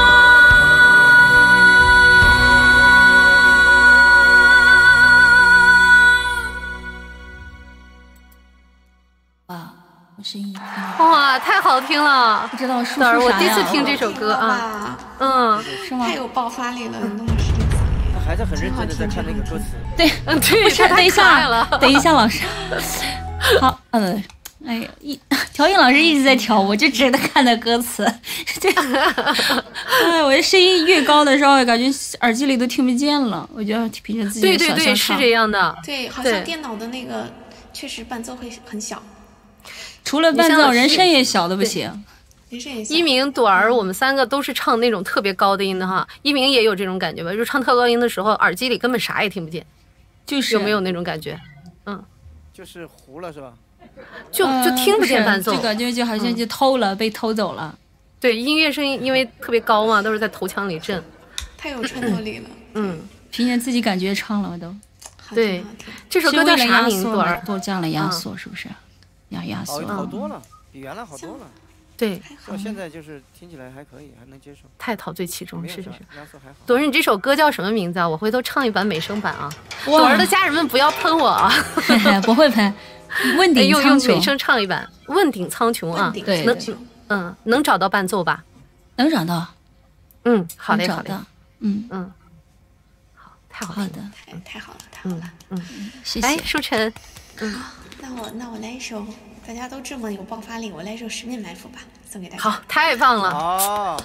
哇，我声音哇，太好听了！ 不知道说等会儿我啥呀第一次听这首歌啊，嗯， 是吗太？有爆发力了，弄的是这个嗓音。 他还是很认真的在看那个歌词。 对， 对， 不是， 他太等一可爱了下，等一下，老师。好，哎呀，调音老师一直在调，我就只能看的歌词。对，哎，我的声音越高的时候，感觉耳机里都听不见了，我就要凭着自己对的想象对对，是唱。 这样的。 对，好对像电脑的那个确实伴奏会很小， 除了伴奏，人声也小的不行。 人声也小。 一鸣、朵儿，我们三个都是唱那种特别高的音的哈。一鸣也有这种感觉吧？就唱特高音的时候，耳机里根本啥也听不见， 就是有没有那种感觉？嗯， 就是糊了是吧？ 就听不见伴奏， 这个就好像就偷了，被偷走了。 对，音乐声音因为特别高嘛，都是在头腔里震。 太有穿透力了。 嗯， 凭借自己感觉唱了，我都。 对，这首歌叫啥名？朵儿多加了压缩，是不是？压缩。 好多了，比原来好多了。 对， 到现在就是听起来还可以，还能接受。 太陶醉其中，是。 压缩还好。 朵儿，你这首歌叫什么名字啊？我回头唱一版美声版啊。朵儿的家人们不要喷我啊！ 不会喷。问鼎苍穹， 用美声唱一版《问鼎苍穹》啊。 对， 能找到伴奏吧？ 能找到。 嗯，好嘞，好嘞。好，太好的， 太好了，太好了。 谢谢。 哎，舒晨， 那我来一首，大家都这么有爆发力，我来一首《十面埋伏》吧，送给大家。 好，太棒了。 哦。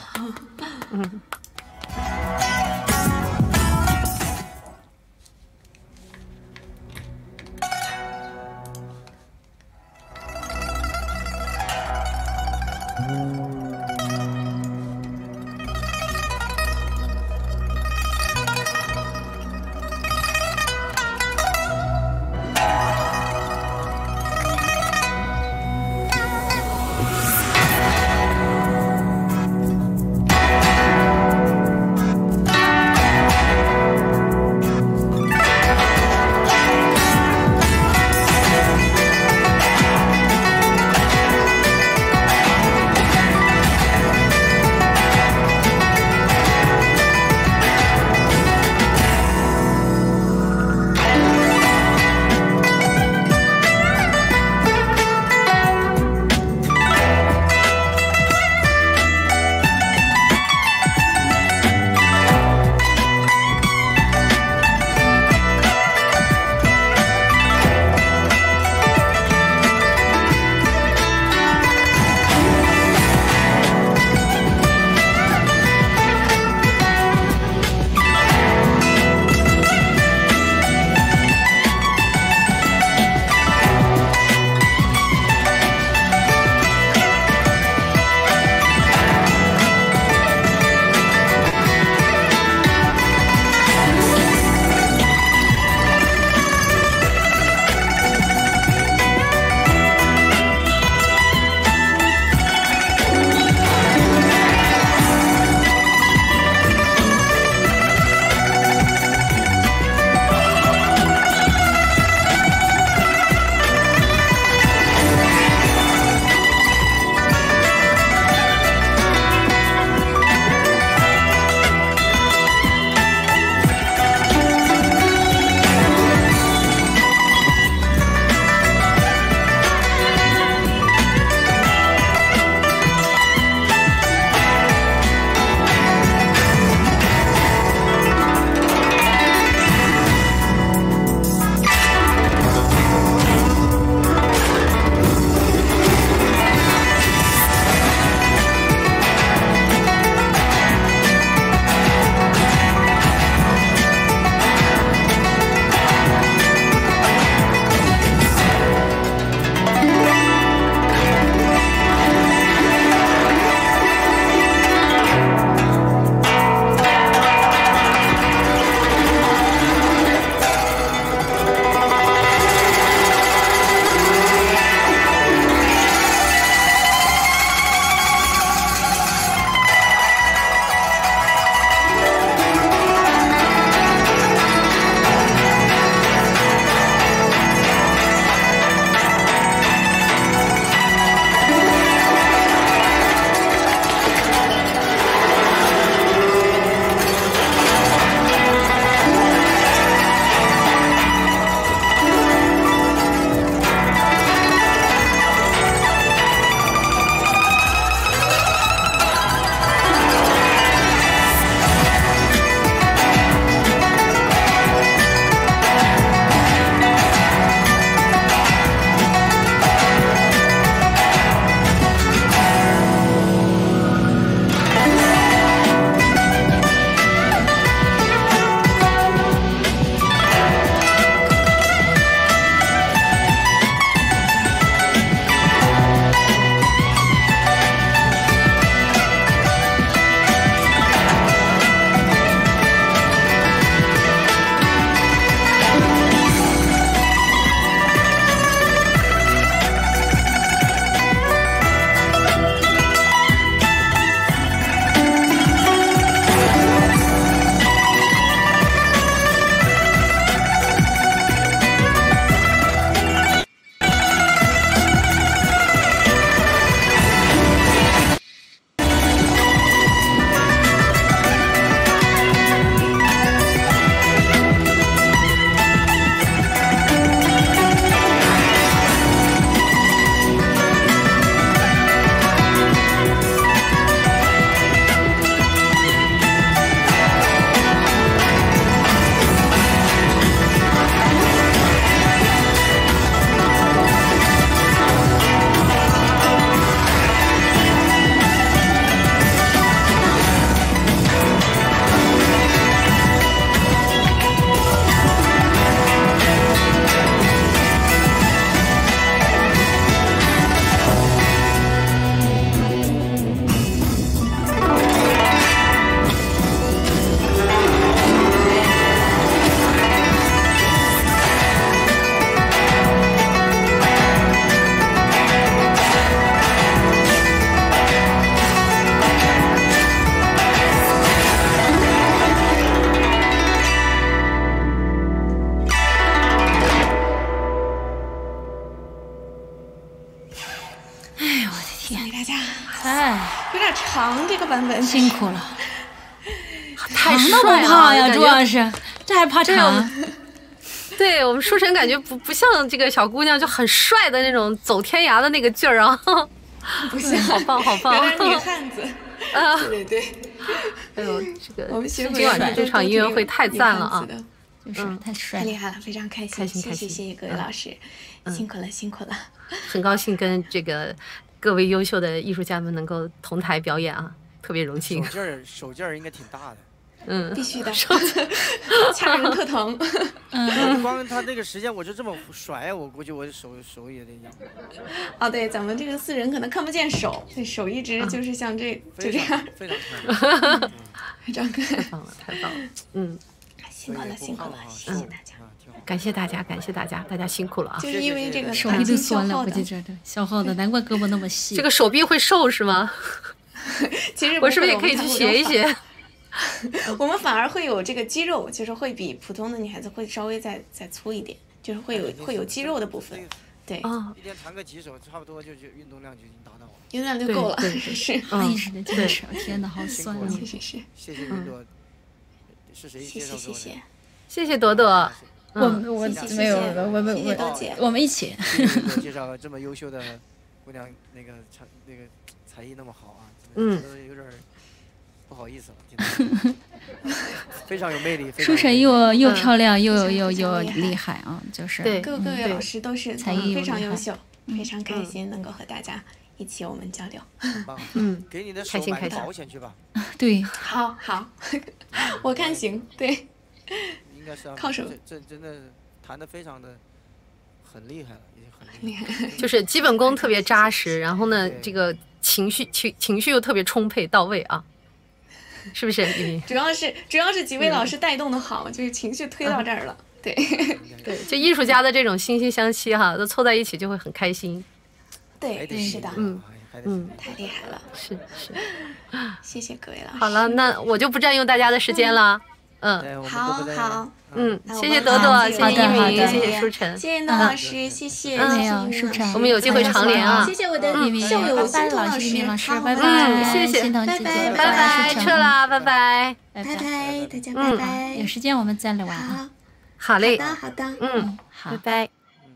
大家。 哎， 有点长这个版本， 辛苦了。 太长都不怕呀，主要是这还怕长。 对我们书晨感觉不像这个小姑娘就很帅的那种走天涯的那个劲儿啊， 不像， 好棒好棒， 有点女汉子啊，对。 哎呦，这个我们今晚这场音乐会太赞了啊， 就是太帅， 太厉害了，非常开心，谢谢各位老师，辛苦了辛苦了， 很高兴跟这个各位优秀的艺术家们能够同台表演啊，特别荣幸。 手劲儿应该挺大的。 必须的，掐人特疼。 光他那个时间我就这么甩，我估计我手也得痒。 哦，对，咱们这个4人可能看不见手，这手一直就是像这就这样。 非常非常太棒了，太棒了， 辛苦了，辛苦了，谢谢大家。 感谢大家，感谢大家，大家辛苦了啊！ 就是因为这个手臂都酸了，我就觉得消耗的，难怪胳膊那么细。 这个手臂会瘦是吗？ 其实我是不是也可以去学一学？ 我们反而会有这个肌肉，就是会比普通的女孩子会稍微再粗一点，就是会有肌肉的部分。对， 一天弹个几首，差不多就运动量就已经达到了， 运动量就够了。是， 一直的坚持，天哪，好酸啊！ 是。 谢谢云朵，是谁介绍给我的？ 谢谢朵朵。 我没有，我们一起。 介绍了这么优秀的姑娘，那个才艺那么好啊，有点不好意思了，非常有魅力。 书晨又漂亮又厉害啊，就是各位老师都是才艺非常优秀，非常开心能够和大家一起我们交流。 给你的手买个保险去吧。 对， 好，我看行，对。 应该是靠手， 这真的弹得非常的很厉害了，已经很厉害， 就是基本功特别扎实，然后呢，这个情绪又特别充沛到位啊，是不是？ 主要是几位老师带动的好，就是情绪推到这儿了，对， 就艺术家的这种惺惺相惜哈，都凑在一起就会很开心。 对，是的，太厉害了， 是， 谢谢各位老师。 好了，那我就不占用大家的时间了。 好， 谢谢朵朵，谢谢一鸣，谢谢舒晨， 谢谢诺老师，谢谢舒晨， 我们有机会常联啊！ 谢谢我的校友心彤老师， 拜拜， 谢谢， 拜拜，撤啦，拜拜， 大家拜拜， 有时间我们再来玩啊！ 好嘞， 好的， 好，拜拜。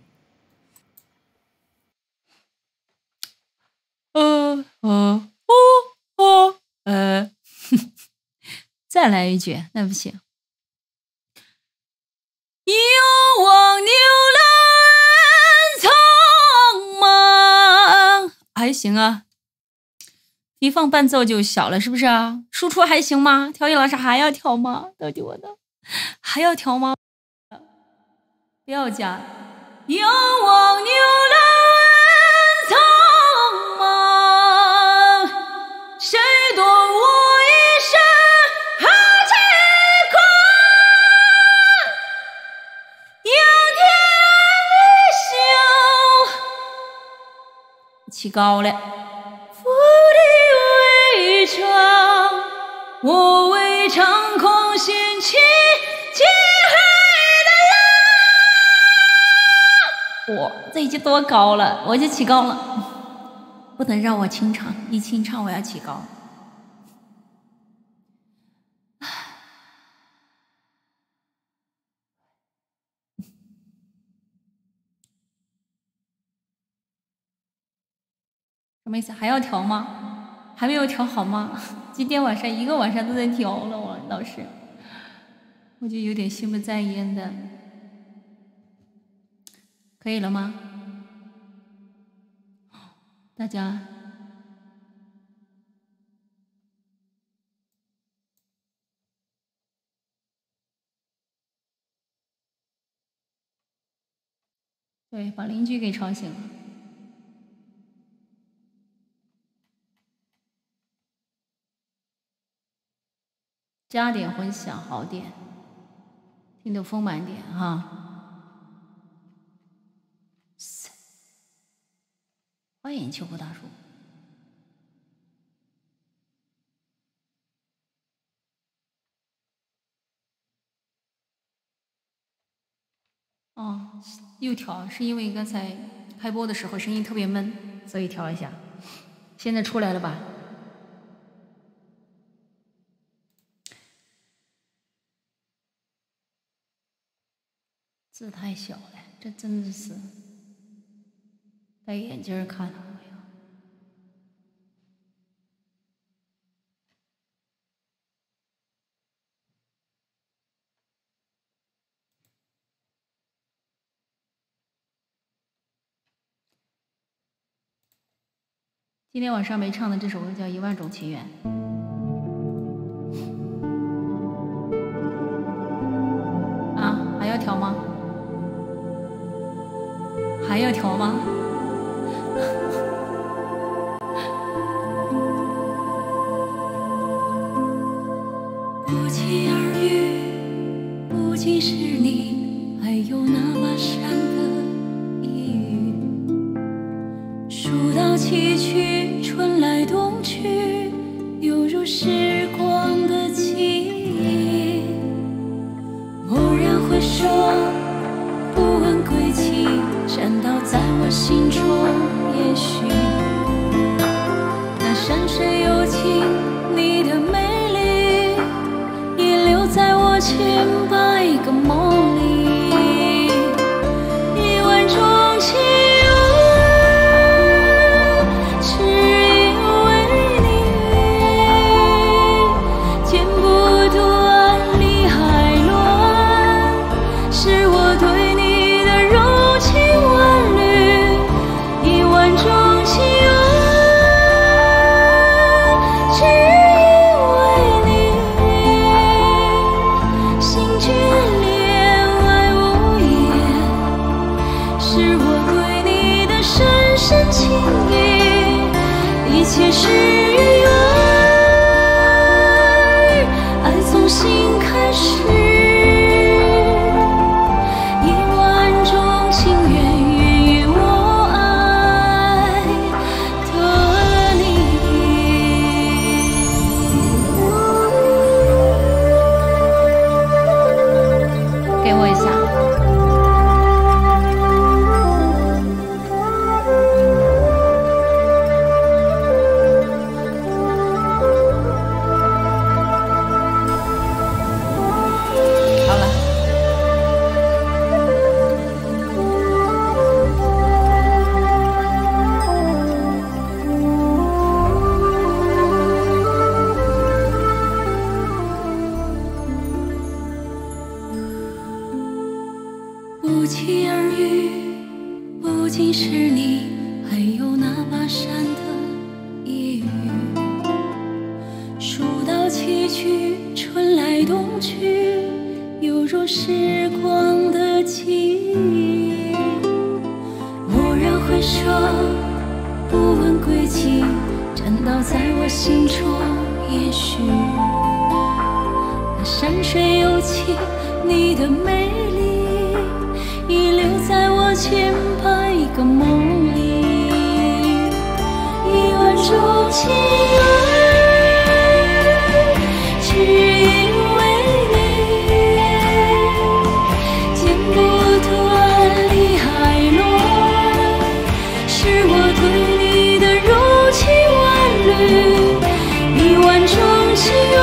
再来一句，那不行。又望牛栏苍茫，还行啊。一放伴奏就小了，是不是啊？输出还行吗？调音老师还要调吗？到底我的还要调吗？不要加。又望牛栏苍茫，谁懂我一生何其宽？仰天一笑，起高了。府里围城，我为长空寻去青海的浪。哇，这已经多高了，我就起高了，不能让我清唱，一清唱我要起高。什么意思？还要调吗？还没有调好吗？今天晚上一个晚上都在调了，我老师，我就有点心不在焉的。可以了吗？大家，对，把邻居给吵醒了。加点混响好点，听得丰满点哈。欢迎秋波大叔。哦，又调，是因为刚才开播的时候声音特别闷，所以调一下。 现在出来了吧？字太小了，这真的是戴眼镜看了没有？今天晚上没唱的这首歌叫《一万种情缘》。啊，还要调吗？还要调吗？ 不期而遇，不仅是你，还有那把扇的一语。数到崎岖，春来冬去，犹如时光的记忆。蓦然回首，不问归期，闪到在我心中。也许那山水有情，你的美丽已留在我千百个梦里。一万种情缘，只因为你，剪不断，理还乱，是我对你的柔情万缕。一万种情缘，只因为你，心眷恋，爱无言，是我对你的深深情意。一切是缘，爱从心开始。一万种情缘，源于我爱的你。给我一下。好了。 不期而遇，不仅是你，还有那把扇的一语。数到崎岖，春来冬去，犹如时光的记忆。蓦然回首，不问归期，站倒在我心中。也许那山水有情，你的美丽已留在我千百个梦里。一万种情缘，只因为你，剪不断，理还乱，是我对你的柔情万缕。一万种情缘，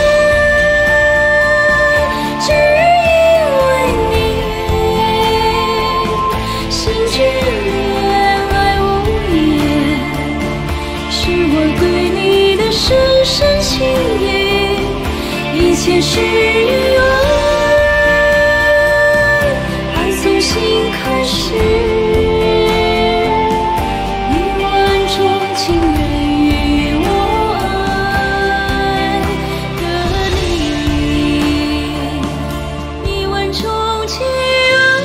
只因为你，心眷恋，爱无言，是我对你的深深情意。一切是缘，爱从心开始。一万种情缘，源于我爱的你。一万种情缘，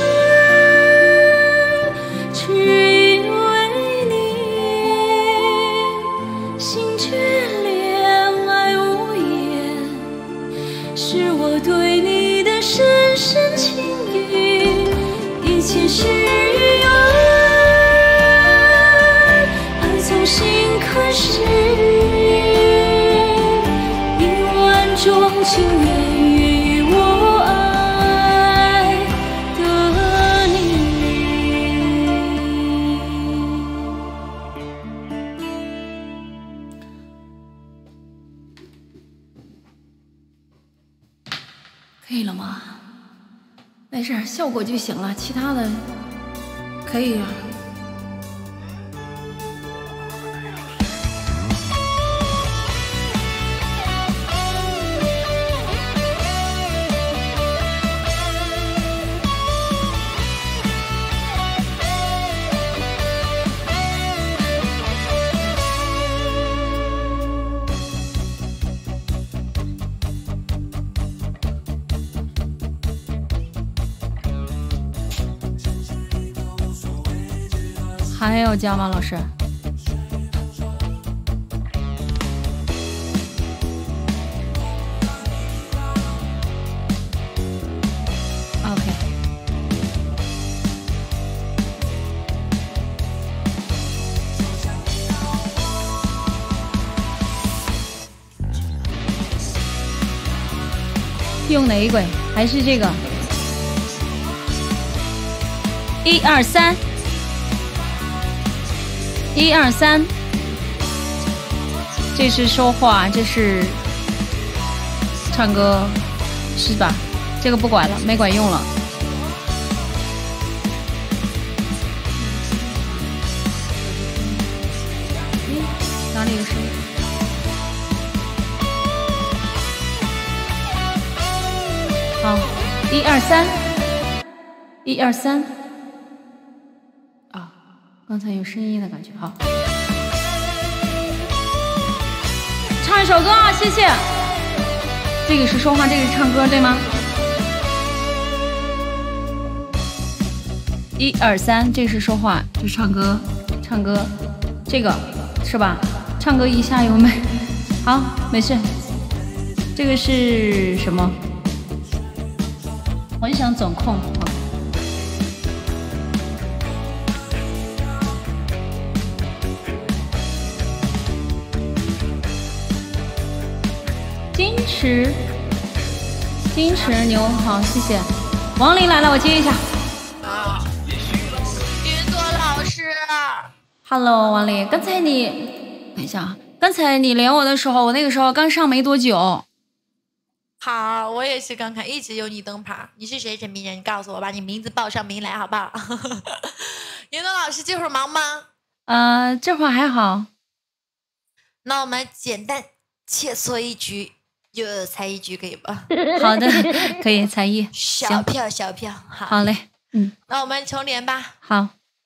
只因为你，心眷恋，爱无言，是我对你的深深情意。一切是缘，爱从心开始。一万种情缘，源于我爱的你。 可以了吗？没事，效果就行了，其他的可以啊。还要加吗，老师 ？OK。用哪一轨？还是这个？1、2、3。1、2、3，这是说话，这是唱歌，是吧？这个不管了，没管用了。哪里有声音？好，1、2、3，1、2、3。刚才有声音的感觉，好，唱一首歌啊，谢谢。这个是说话，这个是唱歌，对吗？1、2、3，这是说话，这是唱歌，唱歌，这个是吧？唱歌一下有没？好，没事。这个是什么？我就想总控。矜持牛，好，谢谢。王林来了，我接一下。 云朵老师 ，Hello， 王林，刚才你等一下，刚才你连我的时候，我那个时候刚上没多久。 好，我也是刚看，一直有你灯牌。你是谁？神秘人，你告诉我，把你名字报上名来，好不好？云朵老师，这会儿忙吗？ 这会儿还好。 那我们简单切磋一局。就才艺局可以吧？ 好的，可以才艺。 小票，小票，好。 好嘞， 那我们重连吧。 好，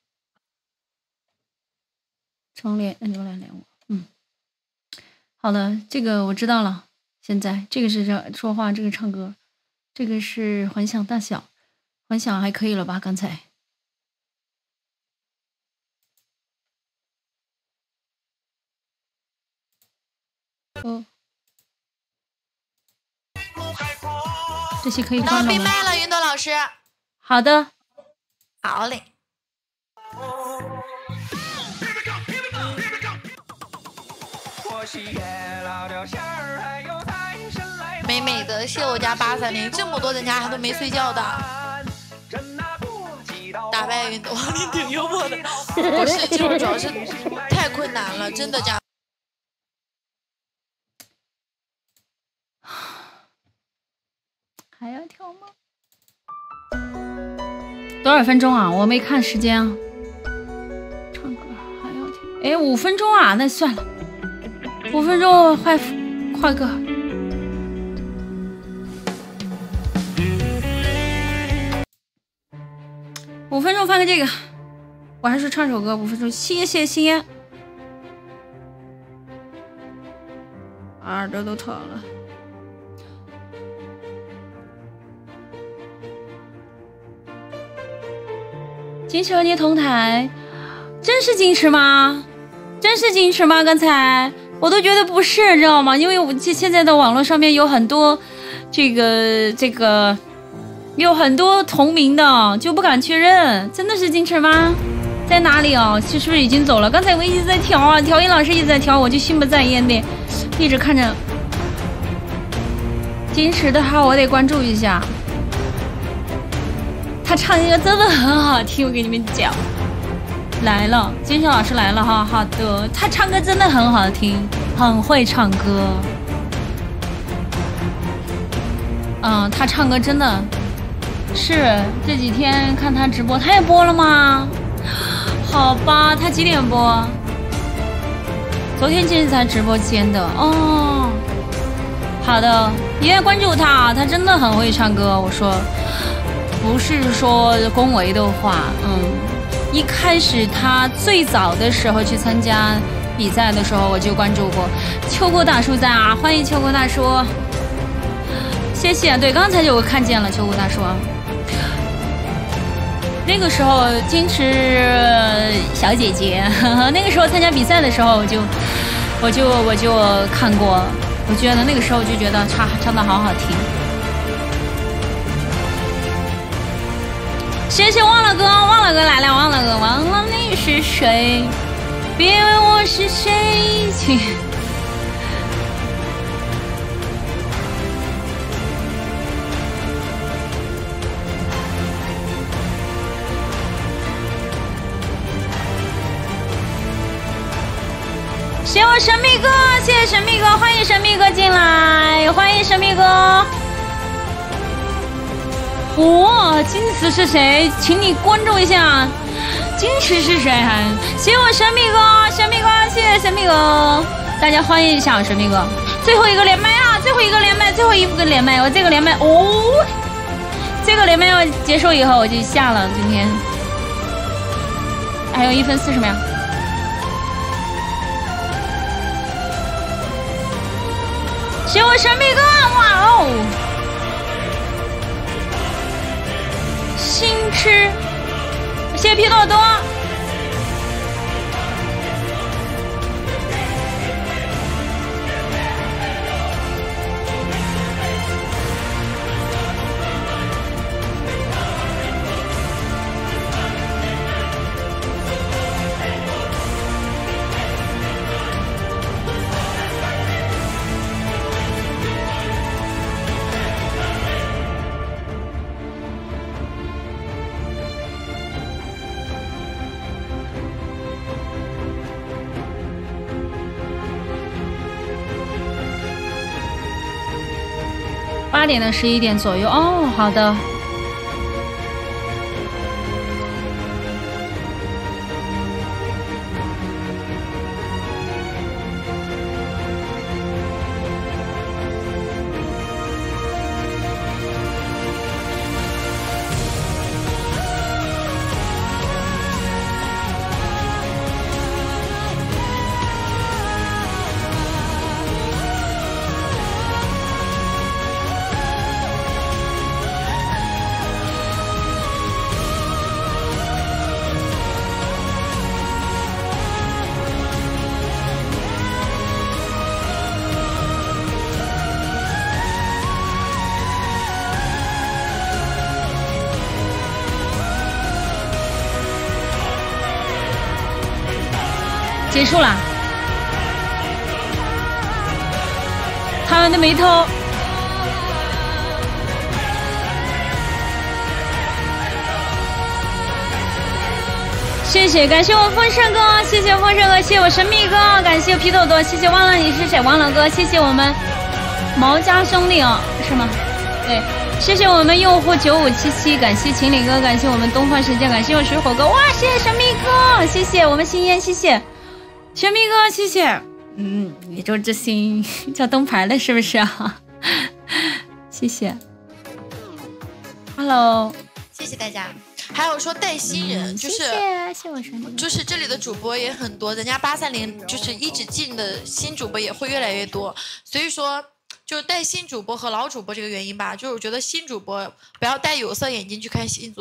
重连，你们来连我。好的，这个我知道了。现在这个是说话，这个唱歌，这个是混响大小，混响还可以了吧？刚才。哦。这些可以关了吗？ 明白了，云朵老师。 好的， 好嘞。美美的，谢我家830，这么多人家还都没睡觉的。打败云朵，你挺幽默的。不是，这种主要是太困难了，真的这样。 还要跳吗？多少分钟啊？我没看时间啊。唱歌还要听？哎，5分钟啊？那算了，5分钟快歌。5分钟放个这个，我还是唱首歌。5分钟，谢谢心安。耳朵都疼了。矜持和你同台，真是矜持吗？真是矜持吗？刚才我都觉得不是，知道吗？因为我现在的网络上面有很多这个有很多同名的，就不敢确认，真的是矜持吗？在哪里哦？是不是已经走了？刚才我一直在调啊，调音老师一直在调，我就心不在焉的，一直看着矜持的话，我得关注一下。他唱歌真的很好听，我给你们讲。来了，金生老师来了哈，好的，他唱歌真的很好听，很会唱歌。 他唱歌真的是这几天看他直播，他也播了吗？好吧，他几点播？昨天进才直播间的哦。好的，一定要关注他，他真的很会唱歌。我说，不是说恭维的话，一开始他最早的时候去参加比赛的时候，我就关注过。秋锅大叔在啊，欢迎秋锅大叔，谢谢。对，刚才就看见了秋锅大叔。那个时候矜持小姐姐，那个时候参加比赛的时候，我就看过。我觉得那个时候就觉得唱的好好听。谢谢忘了哥来了，忘了你是谁，别问我是谁。谢我神秘哥，谢谢神秘哥，欢迎神秘哥进来，欢迎神秘哥。哇，金池是谁？请你关注一下，金池是谁？谢我神秘哥，神秘哥，谢谢神秘哥，大家欢迎一下神秘哥。最后一个连麦啊，最后一个连麦，我这个连麦这个连麦要结束以后我就下了，今天还有1分40秒。谢我神秘哥，哇哦！新吃，谢谢皮朵多。8点到11点左右哦，好的。结束了，他们的眉头。谢谢，感谢我风声哥，谢谢风声哥，谢谢我神秘哥，感谢皮朵朵，谢谢忘了你是谁，忘了哥，谢谢我们毛家兄弟哦，是吗？对，谢谢我们用户9577，感谢秦岭哥，感谢我们东方神剑，感谢我水火哥，哇，谢谢神秘哥，谢谢我们心烟，谢谢。神秘哥，谢谢。宇宙之星叫灯牌了，是不是啊？谢谢。Hello， 谢谢大家。还有说带新人，就是就是这里的主播也很多，人家830就是一直进的新主播也会越来越多，所以说就是带新主播和老主播这个原因吧，就是我觉得新主播不要戴有色眼镜去看新主播。